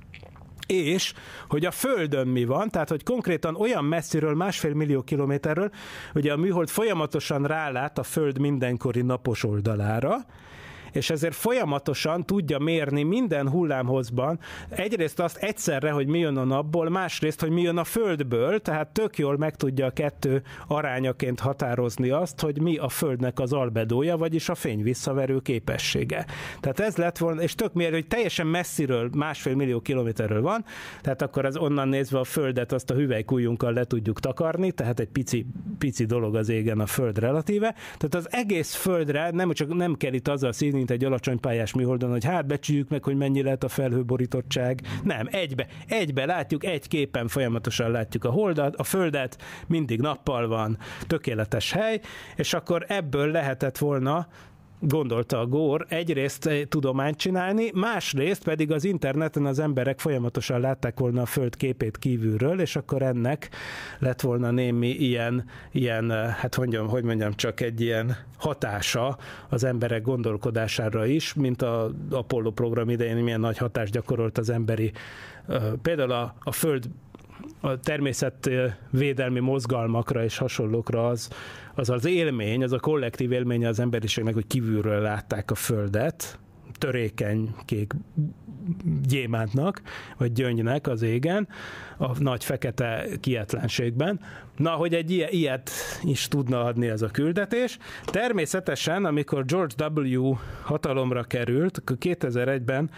és hogy a Földön mi van, tehát hogy konkrétan olyan messziről, 1,5 millió kilométerről, ugye a műhold folyamatosan rálát a Föld mindenkori napos oldalára, és ezért folyamatosan tudja mérni minden hullámhozban egyrészt azt egyszerre, hogy mi jön a napból, másrészt, hogy mi jön a Földből, tehát tök jól meg tudja a kettő arányaként határozni azt, hogy mi a Földnek az albedója, vagyis a fény visszaverő képessége. Tehát ez lett volna, és tök mérő, hogy teljesen messziről, 1,5 millió kilométerről van, tehát akkor az onnan nézve a Földet azt a hüvelykujjunkkal le tudjuk takarni, tehát egy pici dolog az égen a Föld relatíve. Tehát az egész Földre nem kell itt azzal színi, mint egy alacsony pályás műholdon, hogy hát becsüljük meg, hogy mennyi lehet a felhőborítottság. Nem, egybe látjuk, egy képen folyamatosan látjuk a holdat, a Földet, mindig nappal van, tökéletes hely, és akkor ebből lehetett volna, gondolta a Gore, egyrészt tudományt csinálni, másrészt pedig az interneten az emberek folyamatosan látták volna a Föld képét kívülről, és akkor ennek lett volna némi ilyen hát hogy mondjam, csak egy ilyen hatása az emberek gondolkodására is, mint a Apollo program idején milyen nagy hatást gyakorolt az emberi, például a Föld a természetvédelmi mozgalmakra és hasonlókra az élmény, az a kollektív élménye az emberiségnek, hogy kívülről látták a Földet, törékeny kék gyémántnak, vagy gyöngynek az égen, a nagy fekete kietlenségben. Na, hogy egy ilyet is tudna adni ez a küldetés. Természetesen, amikor George W. hatalomra került, akkor 2001-ben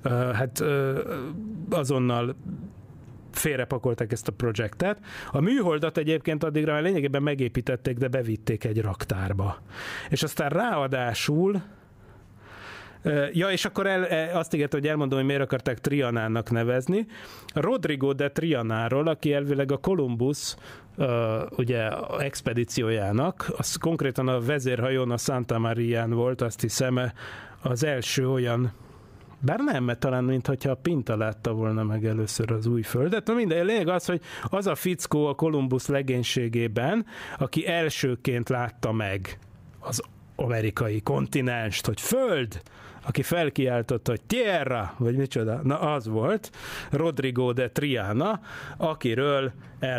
azonnal félrepakolták ezt a projektet. A műholdat egyébként addigra már lényegében megépítették, de bevitték egy raktárba. És aztán ráadásul és akkor azt ígérte, hogy elmondom, hogy miért akarták Trianának nevezni. Rodrigo de Trianáról, aki elvileg a Columbus ugye expedíciójának, az konkrétan a vezérhajón a Santa Marián volt, azt hiszem, az első olyan, bár nem, mert talán mintha a Pinta látta volna meg először az új Földet. Na minden, lényeg az, hogy az a fickó a Columbus legénységében, aki elsőként látta meg az amerikai kontinenst, hogy Föld, aki felkiáltotta, hogy Tierra, vagy micsoda, na az volt Rodrigo de Triana, akiről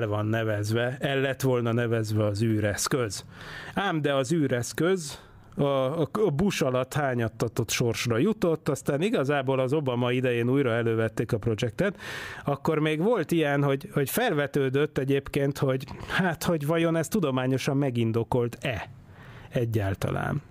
el lett volna nevezve az űreszköz. Ám de az űreszköz a Bush alatt hányattatott sorsra jutott, aztán igazából az Obama idején újra elővették a projektet, akkor még volt ilyen, hogy felvetődött egyébként, hogy vajon ez tudományosan megindokolt-e egyáltalán.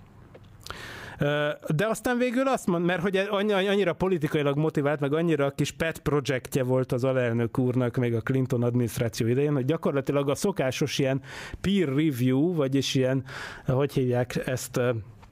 De aztán végül azt mond, mert hogy annyira politikailag motivált, meg annyira kis pet projektje volt az alelnök úrnak, még a Clinton adminisztráció idején, hogy gyakorlatilag a szokásos ilyen peer review, vagyis ilyen, hogy hívják ezt,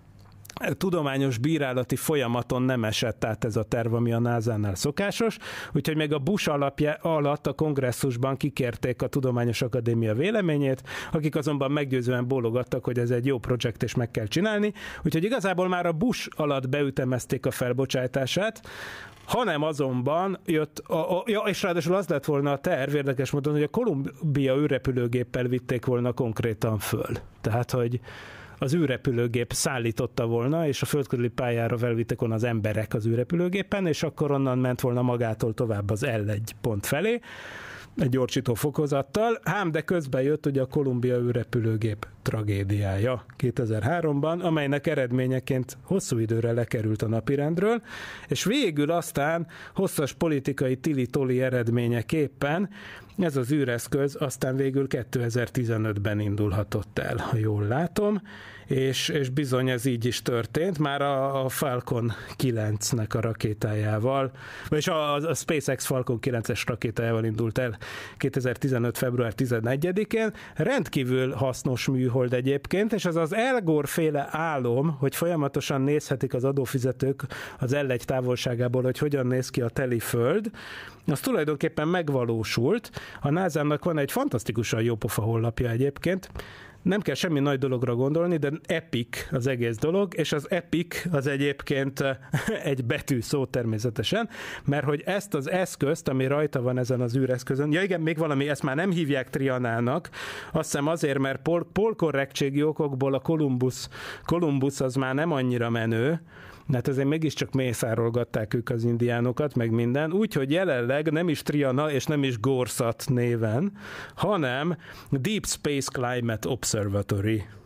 tudományos bírálati folyamaton nem esett át ez a terv, ami a NASA-nál szokásos, úgyhogy még a Bush alatt a kongresszusban kikérték a Tudományos Akadémia véleményét, akik azonban meggyőzően bólogattak, hogy ez egy jó projekt és meg kell csinálni, úgyhogy igazából már a Bush alatt beütemezték a felbocsátását, hanem azonban jött, és ráadásul az lett volna a terv, érdekes módon, hogy a Columbia űrrepülőgéppel vitték volna konkrétan föl. Tehát, hogy az űrrepülőgép szállította volna, és a földkörüli pályára felvittek volna az emberek az űrrepülőgépen, és akkor onnan ment volna magától tovább az L1 pont felé, egy gyorsító fokozattal, de közben jött ugye a Columbia űrrepülőgép tragédiája 2003-ban, amelynek eredményeként hosszú időre lekerült a napirendről, és végül aztán hosszas politikai tili-toli eredményeképpen ez az űreszköz aztán végül 2015-ben indulhatott el, ha jól látom, és bizony ez így is történt, már a Falcon 9-nek a rakétájával, vagyis a SpaceX Falcon 9-es rakétájával indult el 2015. február 14-én, rendkívül hasznos műhold egyébként, és az Al Gore-féle álom, hogy folyamatosan nézhetik az adófizetők az L1 távolságából, hogy hogyan néz ki a teli föld, az tulajdonképpen megvalósult. A NASA-nak van egy fantasztikusan jópofa honlapja egyébként, nem kell semmi nagy dologra gondolni, de epic az egész dolog, és az epic az egyébként egy betű szó természetesen, mert hogy ezt az eszközt, ami rajta van ezen az űreszközön, ja igen, még valami, ezt már nem hívják Trianának, azt hiszem azért, mert polkorrektségi okokból a Columbus az már nem annyira menő, hát ezért mégiscsak mészárolgatták ők az indiánokat, meg minden, úgyhogy jelenleg nem is Triana és nem is GORSAT néven, hanem Deep Space Climate Observatory.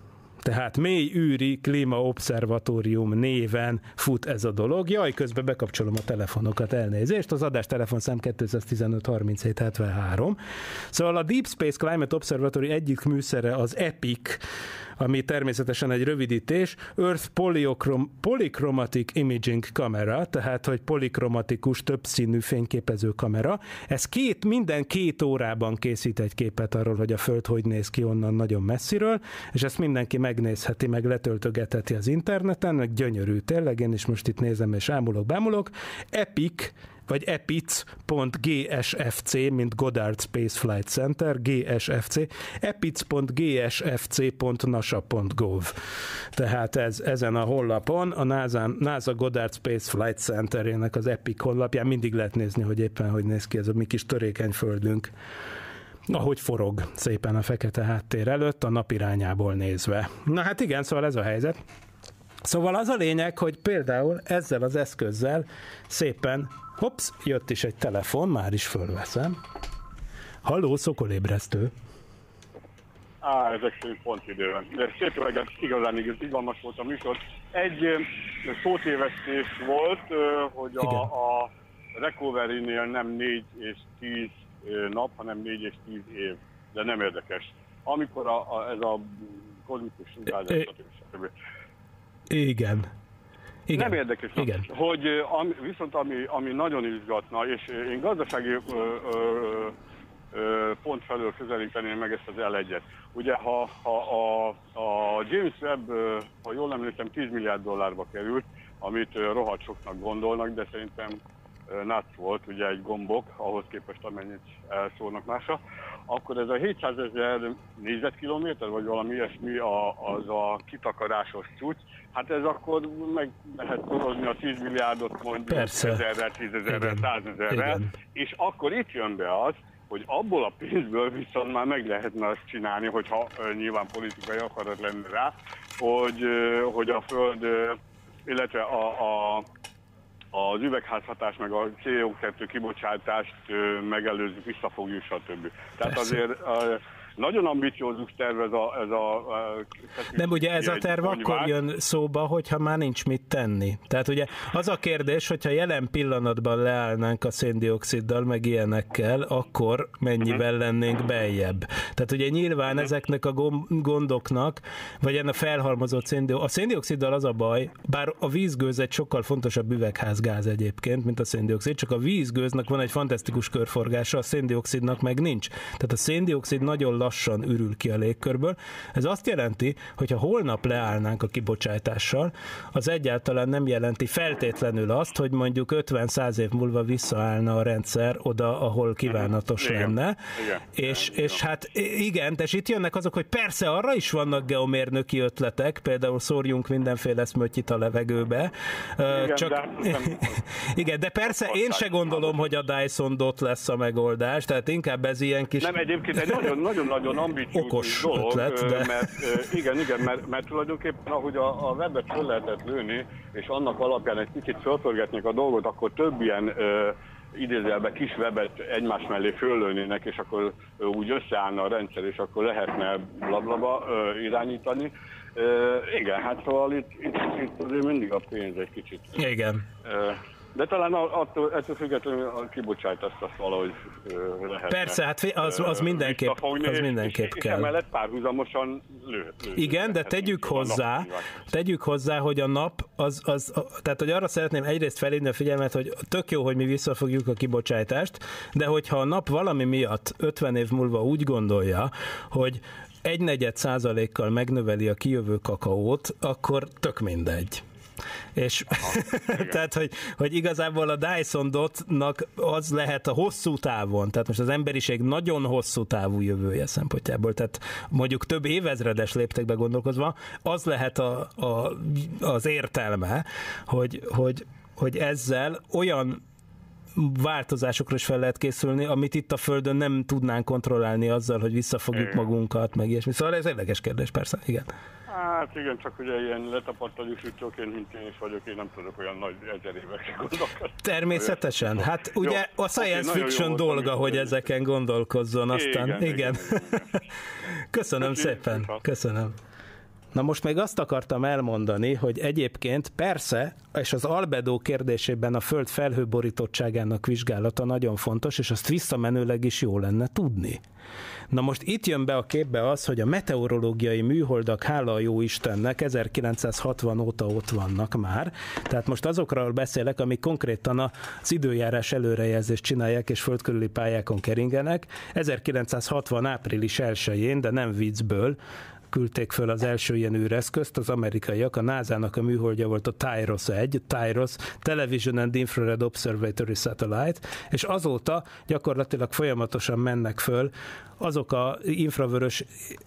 Tehát mély űri klímaobszervatórium néven fut ez a dolog. Jaj, közben bekapcsolom a telefonokat, elnézést. Az adás telefonszám 215 37 73. Szóval a Deep Space Climate Observatory egyik műszere az EPIC, ami természetesen egy rövidítés, Earth Polychromatic Imaging Camera, tehát, hogy polikromatikus, többszínű fényképező kamera. Ez minden 2 órában készít egy képet arról, hogy a Föld hogy néz ki onnan nagyon messziről, és ezt mindenki megnézheti, meg letöltögetheti az interneten, meg gyönyörű tényleg, én is most itt nézem és bámulok. EPIC, vagy epic.gsfc, mint Goddard Space Flight Center, GSFC, epic.gsfc.nasa.gov. Tehát ezen a honlapon, a NASA Goddard Space Flight Centerének az EPIC honlapján mindig lehet nézni, hogy éppen hogy néz ki ez a mi kis törékeny földünk, ahogy forog szépen a fekete háttér előtt, a nap irányából nézve. Na hát igen, szóval ez a helyzet. Szóval az a lényeg, hogy például ezzel az eszközzel szépen, jött is egy telefon, már is fölveszem. Halló, szokolébresztő. Ezek szerint pont időben. De szép reggelt, igazán izgalmas volt a műsor. Egy szótévesztés volt, hogy a recovery-nél nem 4 és 10 nap, hanem 4 és 10 év. De nem érdekes. Amikor ez a kozmikus sugárzás, stb. Igen. Nem érdekes, igen. Hogy viszont ami nagyon izgatna, és én gazdasági pont felől közelíteném meg ezt az L1-et. Ugye, ha a James Webb, ha jól emlékszem, 10 milliárd dollárba került, amit rohadt soknak gondolnak, de szerintem nuts volt, ugye egy gombok, ahhoz képest amennyit elszólnak másra, akkor ez a 700 000 négyzetkilométer, vagy valami ilyesmi az a kitakarásos cucc, hát ez akkor meg lehet torozni a 10 milliárdot mondjuk 1000-rel, 10.000-rel, 100.000-rel, és akkor itt jön be az, hogy abból a pénzből viszont már meg lehetne azt csinálni, hogyha nyilván politikai akarat lenne rá, hogy a Föld, illetve az üvegházhatás, meg a CO2 kibocsátást megelőzzük, visszafogjuk, stb. Tehát azért nagyon ambiciózus terv ez a nem, ugye ez a terv akkor jön szóba, hogyha már nincs mit tenni. Tehát ugye az a kérdés, hogyha jelen pillanatban leállnánk a széndioxiddal, meg ilyenekkel, akkor mennyivel lennénk beljebb. Tehát ugye nyilván ezeknek a gondoknak, vagy ennek a felhalmozott a széndioxiddal az a baj, bár a vízgőz egy sokkal fontosabb üvegházgáz egyébként, mint a széndioxid, csak a vízgőznek van egy fantasztikus körforgása, a széndioxidnak meg nincs. Tehát a széndioxid nagyon lassan ürül ki a légkörből. Ez azt jelenti, hogy ha holnap leállnánk a kibocsátással, az egyáltalán nem jelenti feltétlenül azt, hogy mondjuk 50-100 év múlva visszaállna a rendszer oda, ahol kívánatos lenne. És hát igen, és itt jönnek azok, hogy persze arra is vannak geomérnöki ötletek, például szórjunk mindenféle szmötyit a levegőbe. Igen, de persze én se gondolom, hogy a Dyson Dot lesz a megoldás, tehát inkább ez ilyen kis... Nem, egyébként egy nagyon ambiciózus dolog, ötlet, de... mert tulajdonképpen ahogy a webet föl lehetett lőni, és annak alapján egy kicsit fölpörgetnék a dolgot, akkor több ilyen idézőjelben kis webet egymás mellé föllőnének, és akkor úgy összeállna a rendszer, és akkor lehetne blablabla irányítani. Igen, hát szóval itt azért mindig a pénz egy kicsit. Igen. De talán ettől függetlenül a kibocsátást azt valahogy lehet. Persze, hát az mindenképp és kell. Emellett párhuzamosan lő. Igen, de tegyük hozzá, hogy a nap, tehát hogy arra szeretném egyrészt felhívni a figyelmet, hogy tök jó, hogy mi visszafogjuk a kibocsátást, de hogyha a nap valami miatt 50 év múlva úgy gondolja, hogy 1,4%-kal megnöveli a kijövő kakaót, akkor tök mindegy. És tehát, hogy igazából a Dyson Dotnak az lehet a hosszú távon, tehát most az emberiség nagyon hosszú távú jövője szempontjából, tehát mondjuk több évezredes léptekbe gondolkozva, az lehet az értelme, hogy ezzel olyan változásokra is fel lehet készülni, amit itt a Földön nem tudnánk kontrollálni azzal, hogy visszafogjuk magunkat, meg ilyesmi. Szóval ez érdekes kérdés, persze, igen. Hát igen, csak ugye ilyen letapadtagyú sütőként, mint én is vagyok, én nem tudok olyan nagy 1000 évekre gondolkodni. Természetesen. Hát ugye a science fiction dolga, hogy ezeken gondolkozzon, aztán igen. Köszönöm szépen. Köszönöm. Na most még azt akartam elmondani, hogy egyébként persze, és az albedó kérdésében a Föld felhőborítottságának vizsgálata nagyon fontos, és azt visszamenőleg is jó lenne tudni. Na most itt jön be a képbe az, hogy a meteorológiai műholdak, hála a jó Istennek, 1960 óta ott vannak már. Tehát most azokról beszélek, amik konkrétan az időjárás előrejelzést csinálják, és földkörüli pályákon keringenek. 1960 április 1-én, de nem viccből, küldték föl az első ilyen űreszközt, az amerikaiak, a NASA-nak a műholdja volt a TIROS, Television and Infrared Observatory Satellite, és azóta gyakorlatilag folyamatosan mennek föl azok az infravörös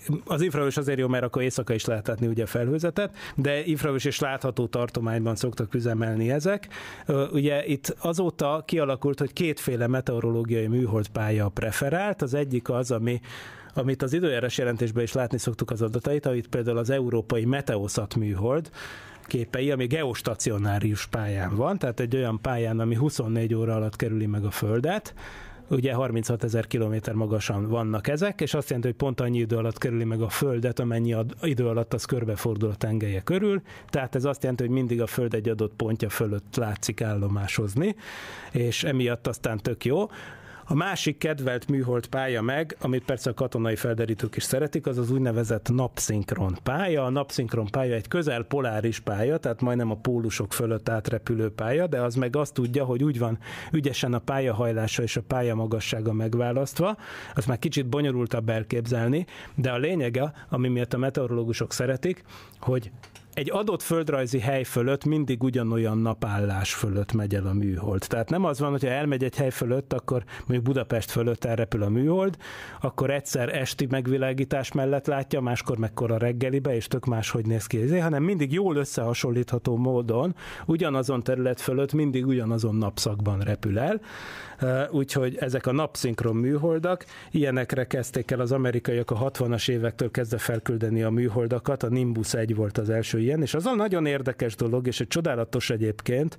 azért jó, mert akkor éjszaka is lehet látni ugye a felhőzetet, de infravörös és látható tartományban szoktak üzemelni ezek. Ugye itt azóta kialakult, hogy kétféle meteorológiai műholdpálya preferált, az egyik az, amit az időjárás jelentésben is látni szoktuk az adatait, amit például az európai Meteosat műhold képei, ami geostacionárius pályán van, tehát egy olyan pályán, ami 24 óra alatt kerüli meg a Földet, ugye 36 000 kilométer magasan vannak ezek, és azt jelenti, hogy pont annyi idő alatt kerüli meg a Földet, amennyi idő alatt az körbefordul a tengelye körül, tehát ez azt jelenti, hogy mindig a Föld egy adott pontja fölött látszik állomásozni, és emiatt aztán tök jó. A másik kedvelt műhold pálya meg, amit persze a katonai felderítők is szeretik, az az úgynevezett napszinkron pálya. A napszinkron pálya egy közel poláris pálya, tehát majdnem a pólusok fölött átrepülő pálya, de az meg azt tudja, hogy úgy van ügyesen a pályahajlása és a pályamagassága megválasztva. Azt már kicsit bonyolultabb elképzelni, de a lényege, ami miatt a meteorológusok szeretik, hogy egy adott földrajzi hely fölött mindig ugyanolyan napállás fölött megy el a műhold. Tehát nem az van, hogyha elmegy egy hely fölött, akkor mondjuk Budapest fölött elrepül a műhold, akkor egyszer esti megvilágítás mellett látja, máskor mekkor a reggelibe, és tök máshogy néz ki, hanem mindig jól összehasonlítható módon ugyanazon terület fölött mindig ugyanazon napszakban repül el. Úgyhogy ezek a napszinkron műholdak, ilyenekre kezdték el az amerikaiak a 60-as évektől kezdve felküldeni a műholdakat, a Nimbus 1 volt az első ilyen, és az a nagyon érdekes dolog, és egy csodálatos egyébként,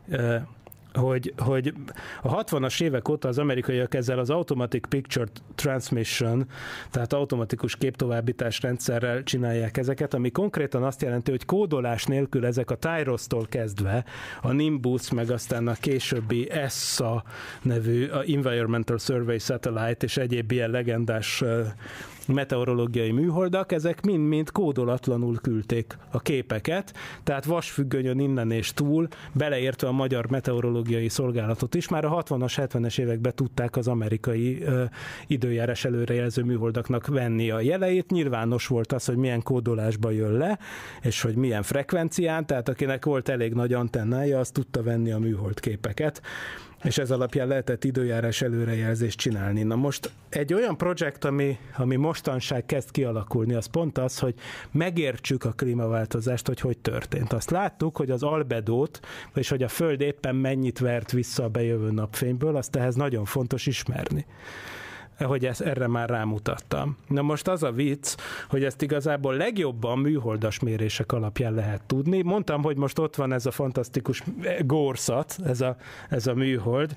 hogy a 60-as évek óta az amerikaiak ezzel az Automatic Picture Transmission, tehát automatikus képtovábbítás rendszerrel csinálják ezeket, ami konkrétan azt jelenti, hogy kódolás nélkül ezek a TIROS-tól kezdve a Nimbus, meg aztán a későbbi ESSA nevű a Environmental Survey Satellite és egyéb ilyen legendás meteorológiai műholdak, ezek mind-mind kódolatlanul küldték a képeket, tehát vasfüggönyön innen és túl, beleértve a Magyar Meteorológiai Szolgálatot is, már a 60-as, 70-es években tudták az amerikai időjárás előrejelző műholdaknak venni a jeleit. Nyilvános volt az, hogy milyen kódolásba jön le, és hogy milyen frekvencián, tehát akinek volt elég nagy antennája, az tudta venni a műhold képeket, és ez alapján lehetett időjárás előrejelzést csinálni. Na most egy olyan projekt, ami mostanság kezd kialakulni, az pont az, hogy megértsük a klímaváltozást, hogy történt. Azt láttuk, hogy az albedót, vagyis hogy a Föld éppen mennyit vert vissza a bejövő napfényből, azt ehhez nagyon fontos ismerni. Hogy erre már rámutattam. Na most az a vicc, hogy ezt igazából legjobban műholdas mérések alapján lehet tudni. Mondtam, hogy most ott van ez a fantasztikus GORSAT, ez a műhold,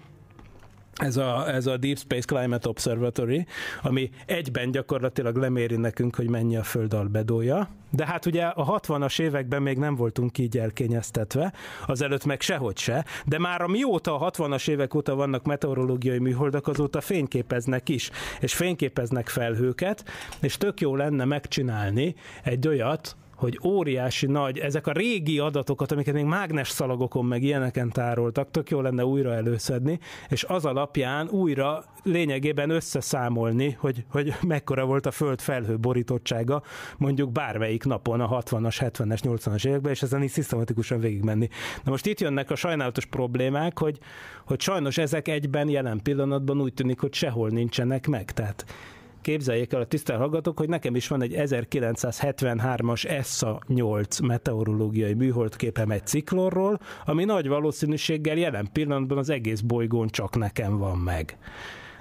ez a Deep Space Climate Observatory, ami egyben gyakorlatilag leméri nekünk, hogy mennyi a Föld albedója. De hát ugye a 60-as években még nem voltunk így elkényeztetve, azelőtt meg sehogy se, de már amióta a 60-as évek óta vannak meteorológiai műholdak, azóta fényképeznek is, és fényképeznek felhőket, és tök jó lenne megcsinálni egy olyat, hogy óriási nagy, ezek a régi adatokat, amiket még mágnesszalagokon meg ilyeneken tároltak, tök jó lenne újra előszedni, és az alapján újra lényegében összeszámolni, hogy mekkora volt a Föld felhőborítottsága mondjuk bármelyik napon a 60-as, 70-es, 80-as években, és ezen így szisztematikusan végigmenni. Na most itt jönnek a sajnálatos problémák, hogy sajnos ezek egyben jelen pillanatban úgy tűnik, hogy sehol nincsenek meg. Tehát képzeljék el a tisztelt hallgatók, hogy nekem is van egy 1973-as ESSA 8 meteorológiai műholdképem egy ciklonról, ami nagy valószínűséggel jelen pillanatban az egész bolygón csak nekem van meg.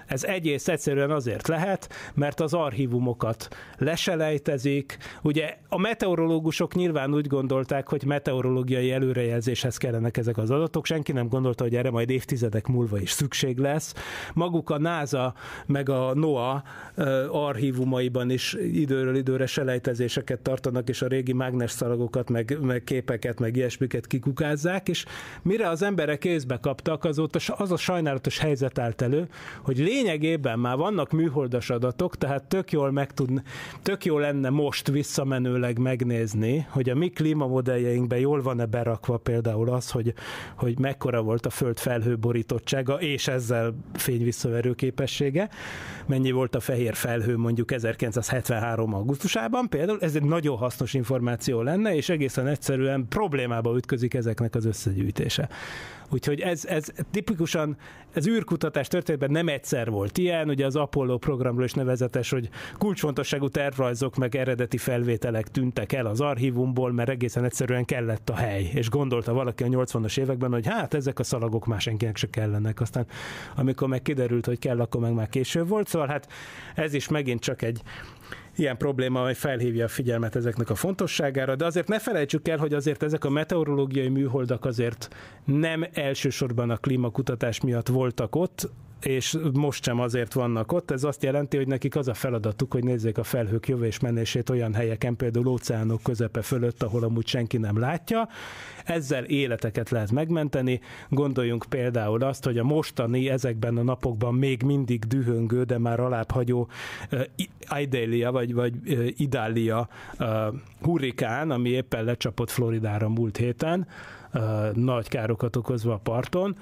Ez egyszerűen azért lehet, mert az archívumokat leselejtezik. Ugye a meteorológusok nyilván úgy gondolták, hogy meteorológiai előrejelzéshez kellenek ezek az adatok. Senki nem gondolta, hogy erre majd évtizedek múlva is szükség lesz. Maguk a NASA meg a NOAA archívumaiban is időről időre selejtezéseket tartanak, és a régi mágnesszalagokat, meg képeket, meg ilyesmiket kikukázzák, és mire az emberek kézbe kaptak, azóta az a sajnálatos helyzet állt elő, hogy lényegében már vannak műholdas adatok, tehát tök jó lenne most visszamenőleg megnézni, hogy a mi klímamodelljeikben jól van-e berakva például az, hogy mekkora volt a Föld felhőborítottsága, és ezzel fényvisszaverő képessége, mennyi volt a fehér felhő mondjuk 1973. augusztusában például, ez egy nagyon hasznos információ lenne, és egészen egyszerűen problémába ütközik ezeknek az összegyűjtése. Úgyhogy ez tipikusan, ez űrkutatás történetben nem egyszer volt ilyen, ugye az Apollo programról is nevezetes, hogy kulcsfontosságú tervrajzok meg eredeti felvételek tűntek el az archívumból, mert egészen egyszerűen kellett a hely, és gondolta valaki a 80-as években, hogy hát ezek a szalagok már senkinek se kellenek. Aztán amikor meg kiderült, hogy kell, akkor meg már később volt, szóval hát ez is megint csak egy ilyen probléma, hogy felhívja a figyelmet ezeknek a fontosságára, de azért ne felejtsük el, hogy azért ezek a meteorológiai műholdak azért nem elsősorban a klímakutatás miatt voltak ott, és most sem azért vannak ott. Ez azt jelenti, hogy nekik az a feladatuk, hogy nézzék a felhők jövés menését olyan helyeken, például óceánok közepe fölött, ahol amúgy senki nem látja. Ezzel életeket lehet megmenteni. Gondoljunk például azt, hogy a mostani, ezekben a napokban még mindig dühöngő, de már alábbhagyó Idalia, vagy Idalia hurrikán, ami éppen lecsapott Floridára múlt héten, nagy károkat okozva a parton,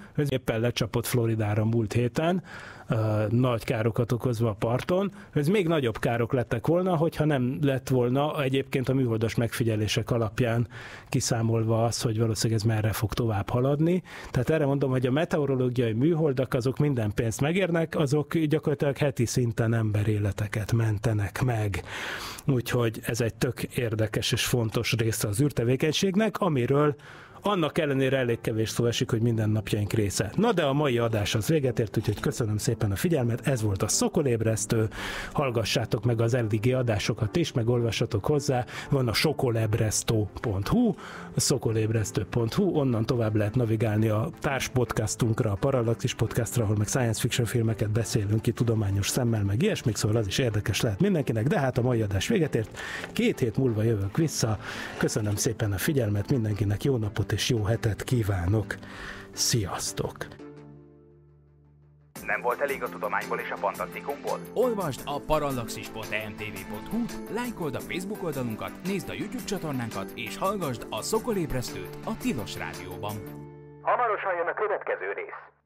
ez még nagyobb károk lettek volna, hogyha nem lett volna egyébként a műholdas megfigyelések alapján kiszámolva az, hogy valószínűleg ez merre fog tovább haladni. Tehát erre mondom, hogy a meteorológiai műholdak azok minden pénzt megérnek, azok gyakorlatilag heti szinten emberéleteket mentenek meg. Úgyhogy ez egy tök érdekes és fontos része az űrtevékenységnek, amiről annak ellenére elég kevés szó esik, hogy mindennapjaink része. Na de a mai adás az véget ért, úgyhogy köszönöm szépen a figyelmet, ez volt a Szokolébresztő, hallgassátok meg az eddigi adásokat is, meg olvassatok hozzá, van a sokolebresztő.hu, a szokolébresztő.hu, onnan tovább lehet navigálni a társpodcastunkra, a Parallaxis podcastra, ahol meg science fiction filmeket beszélünk ki tudományos szemmel, meg ilyesmik, szóval az is érdekes lehet mindenkinek, de hát a mai adás véget ért, 2 hét múlva jövök vissza, köszönöm szépen a figyelmet, mindenkinek jó napot és jó hetet kívánok. Sziasztok! Nem volt elég a tudományból és a fantasztikumból? Olvasd a parallaxis.emtv.hu-t, lájkold a Facebook oldalunkat, nézd a YouTube csatornánkat, és hallgasd a Szokolébresztőt a Tilos Rádióban. Hamarosan jön a következő rész.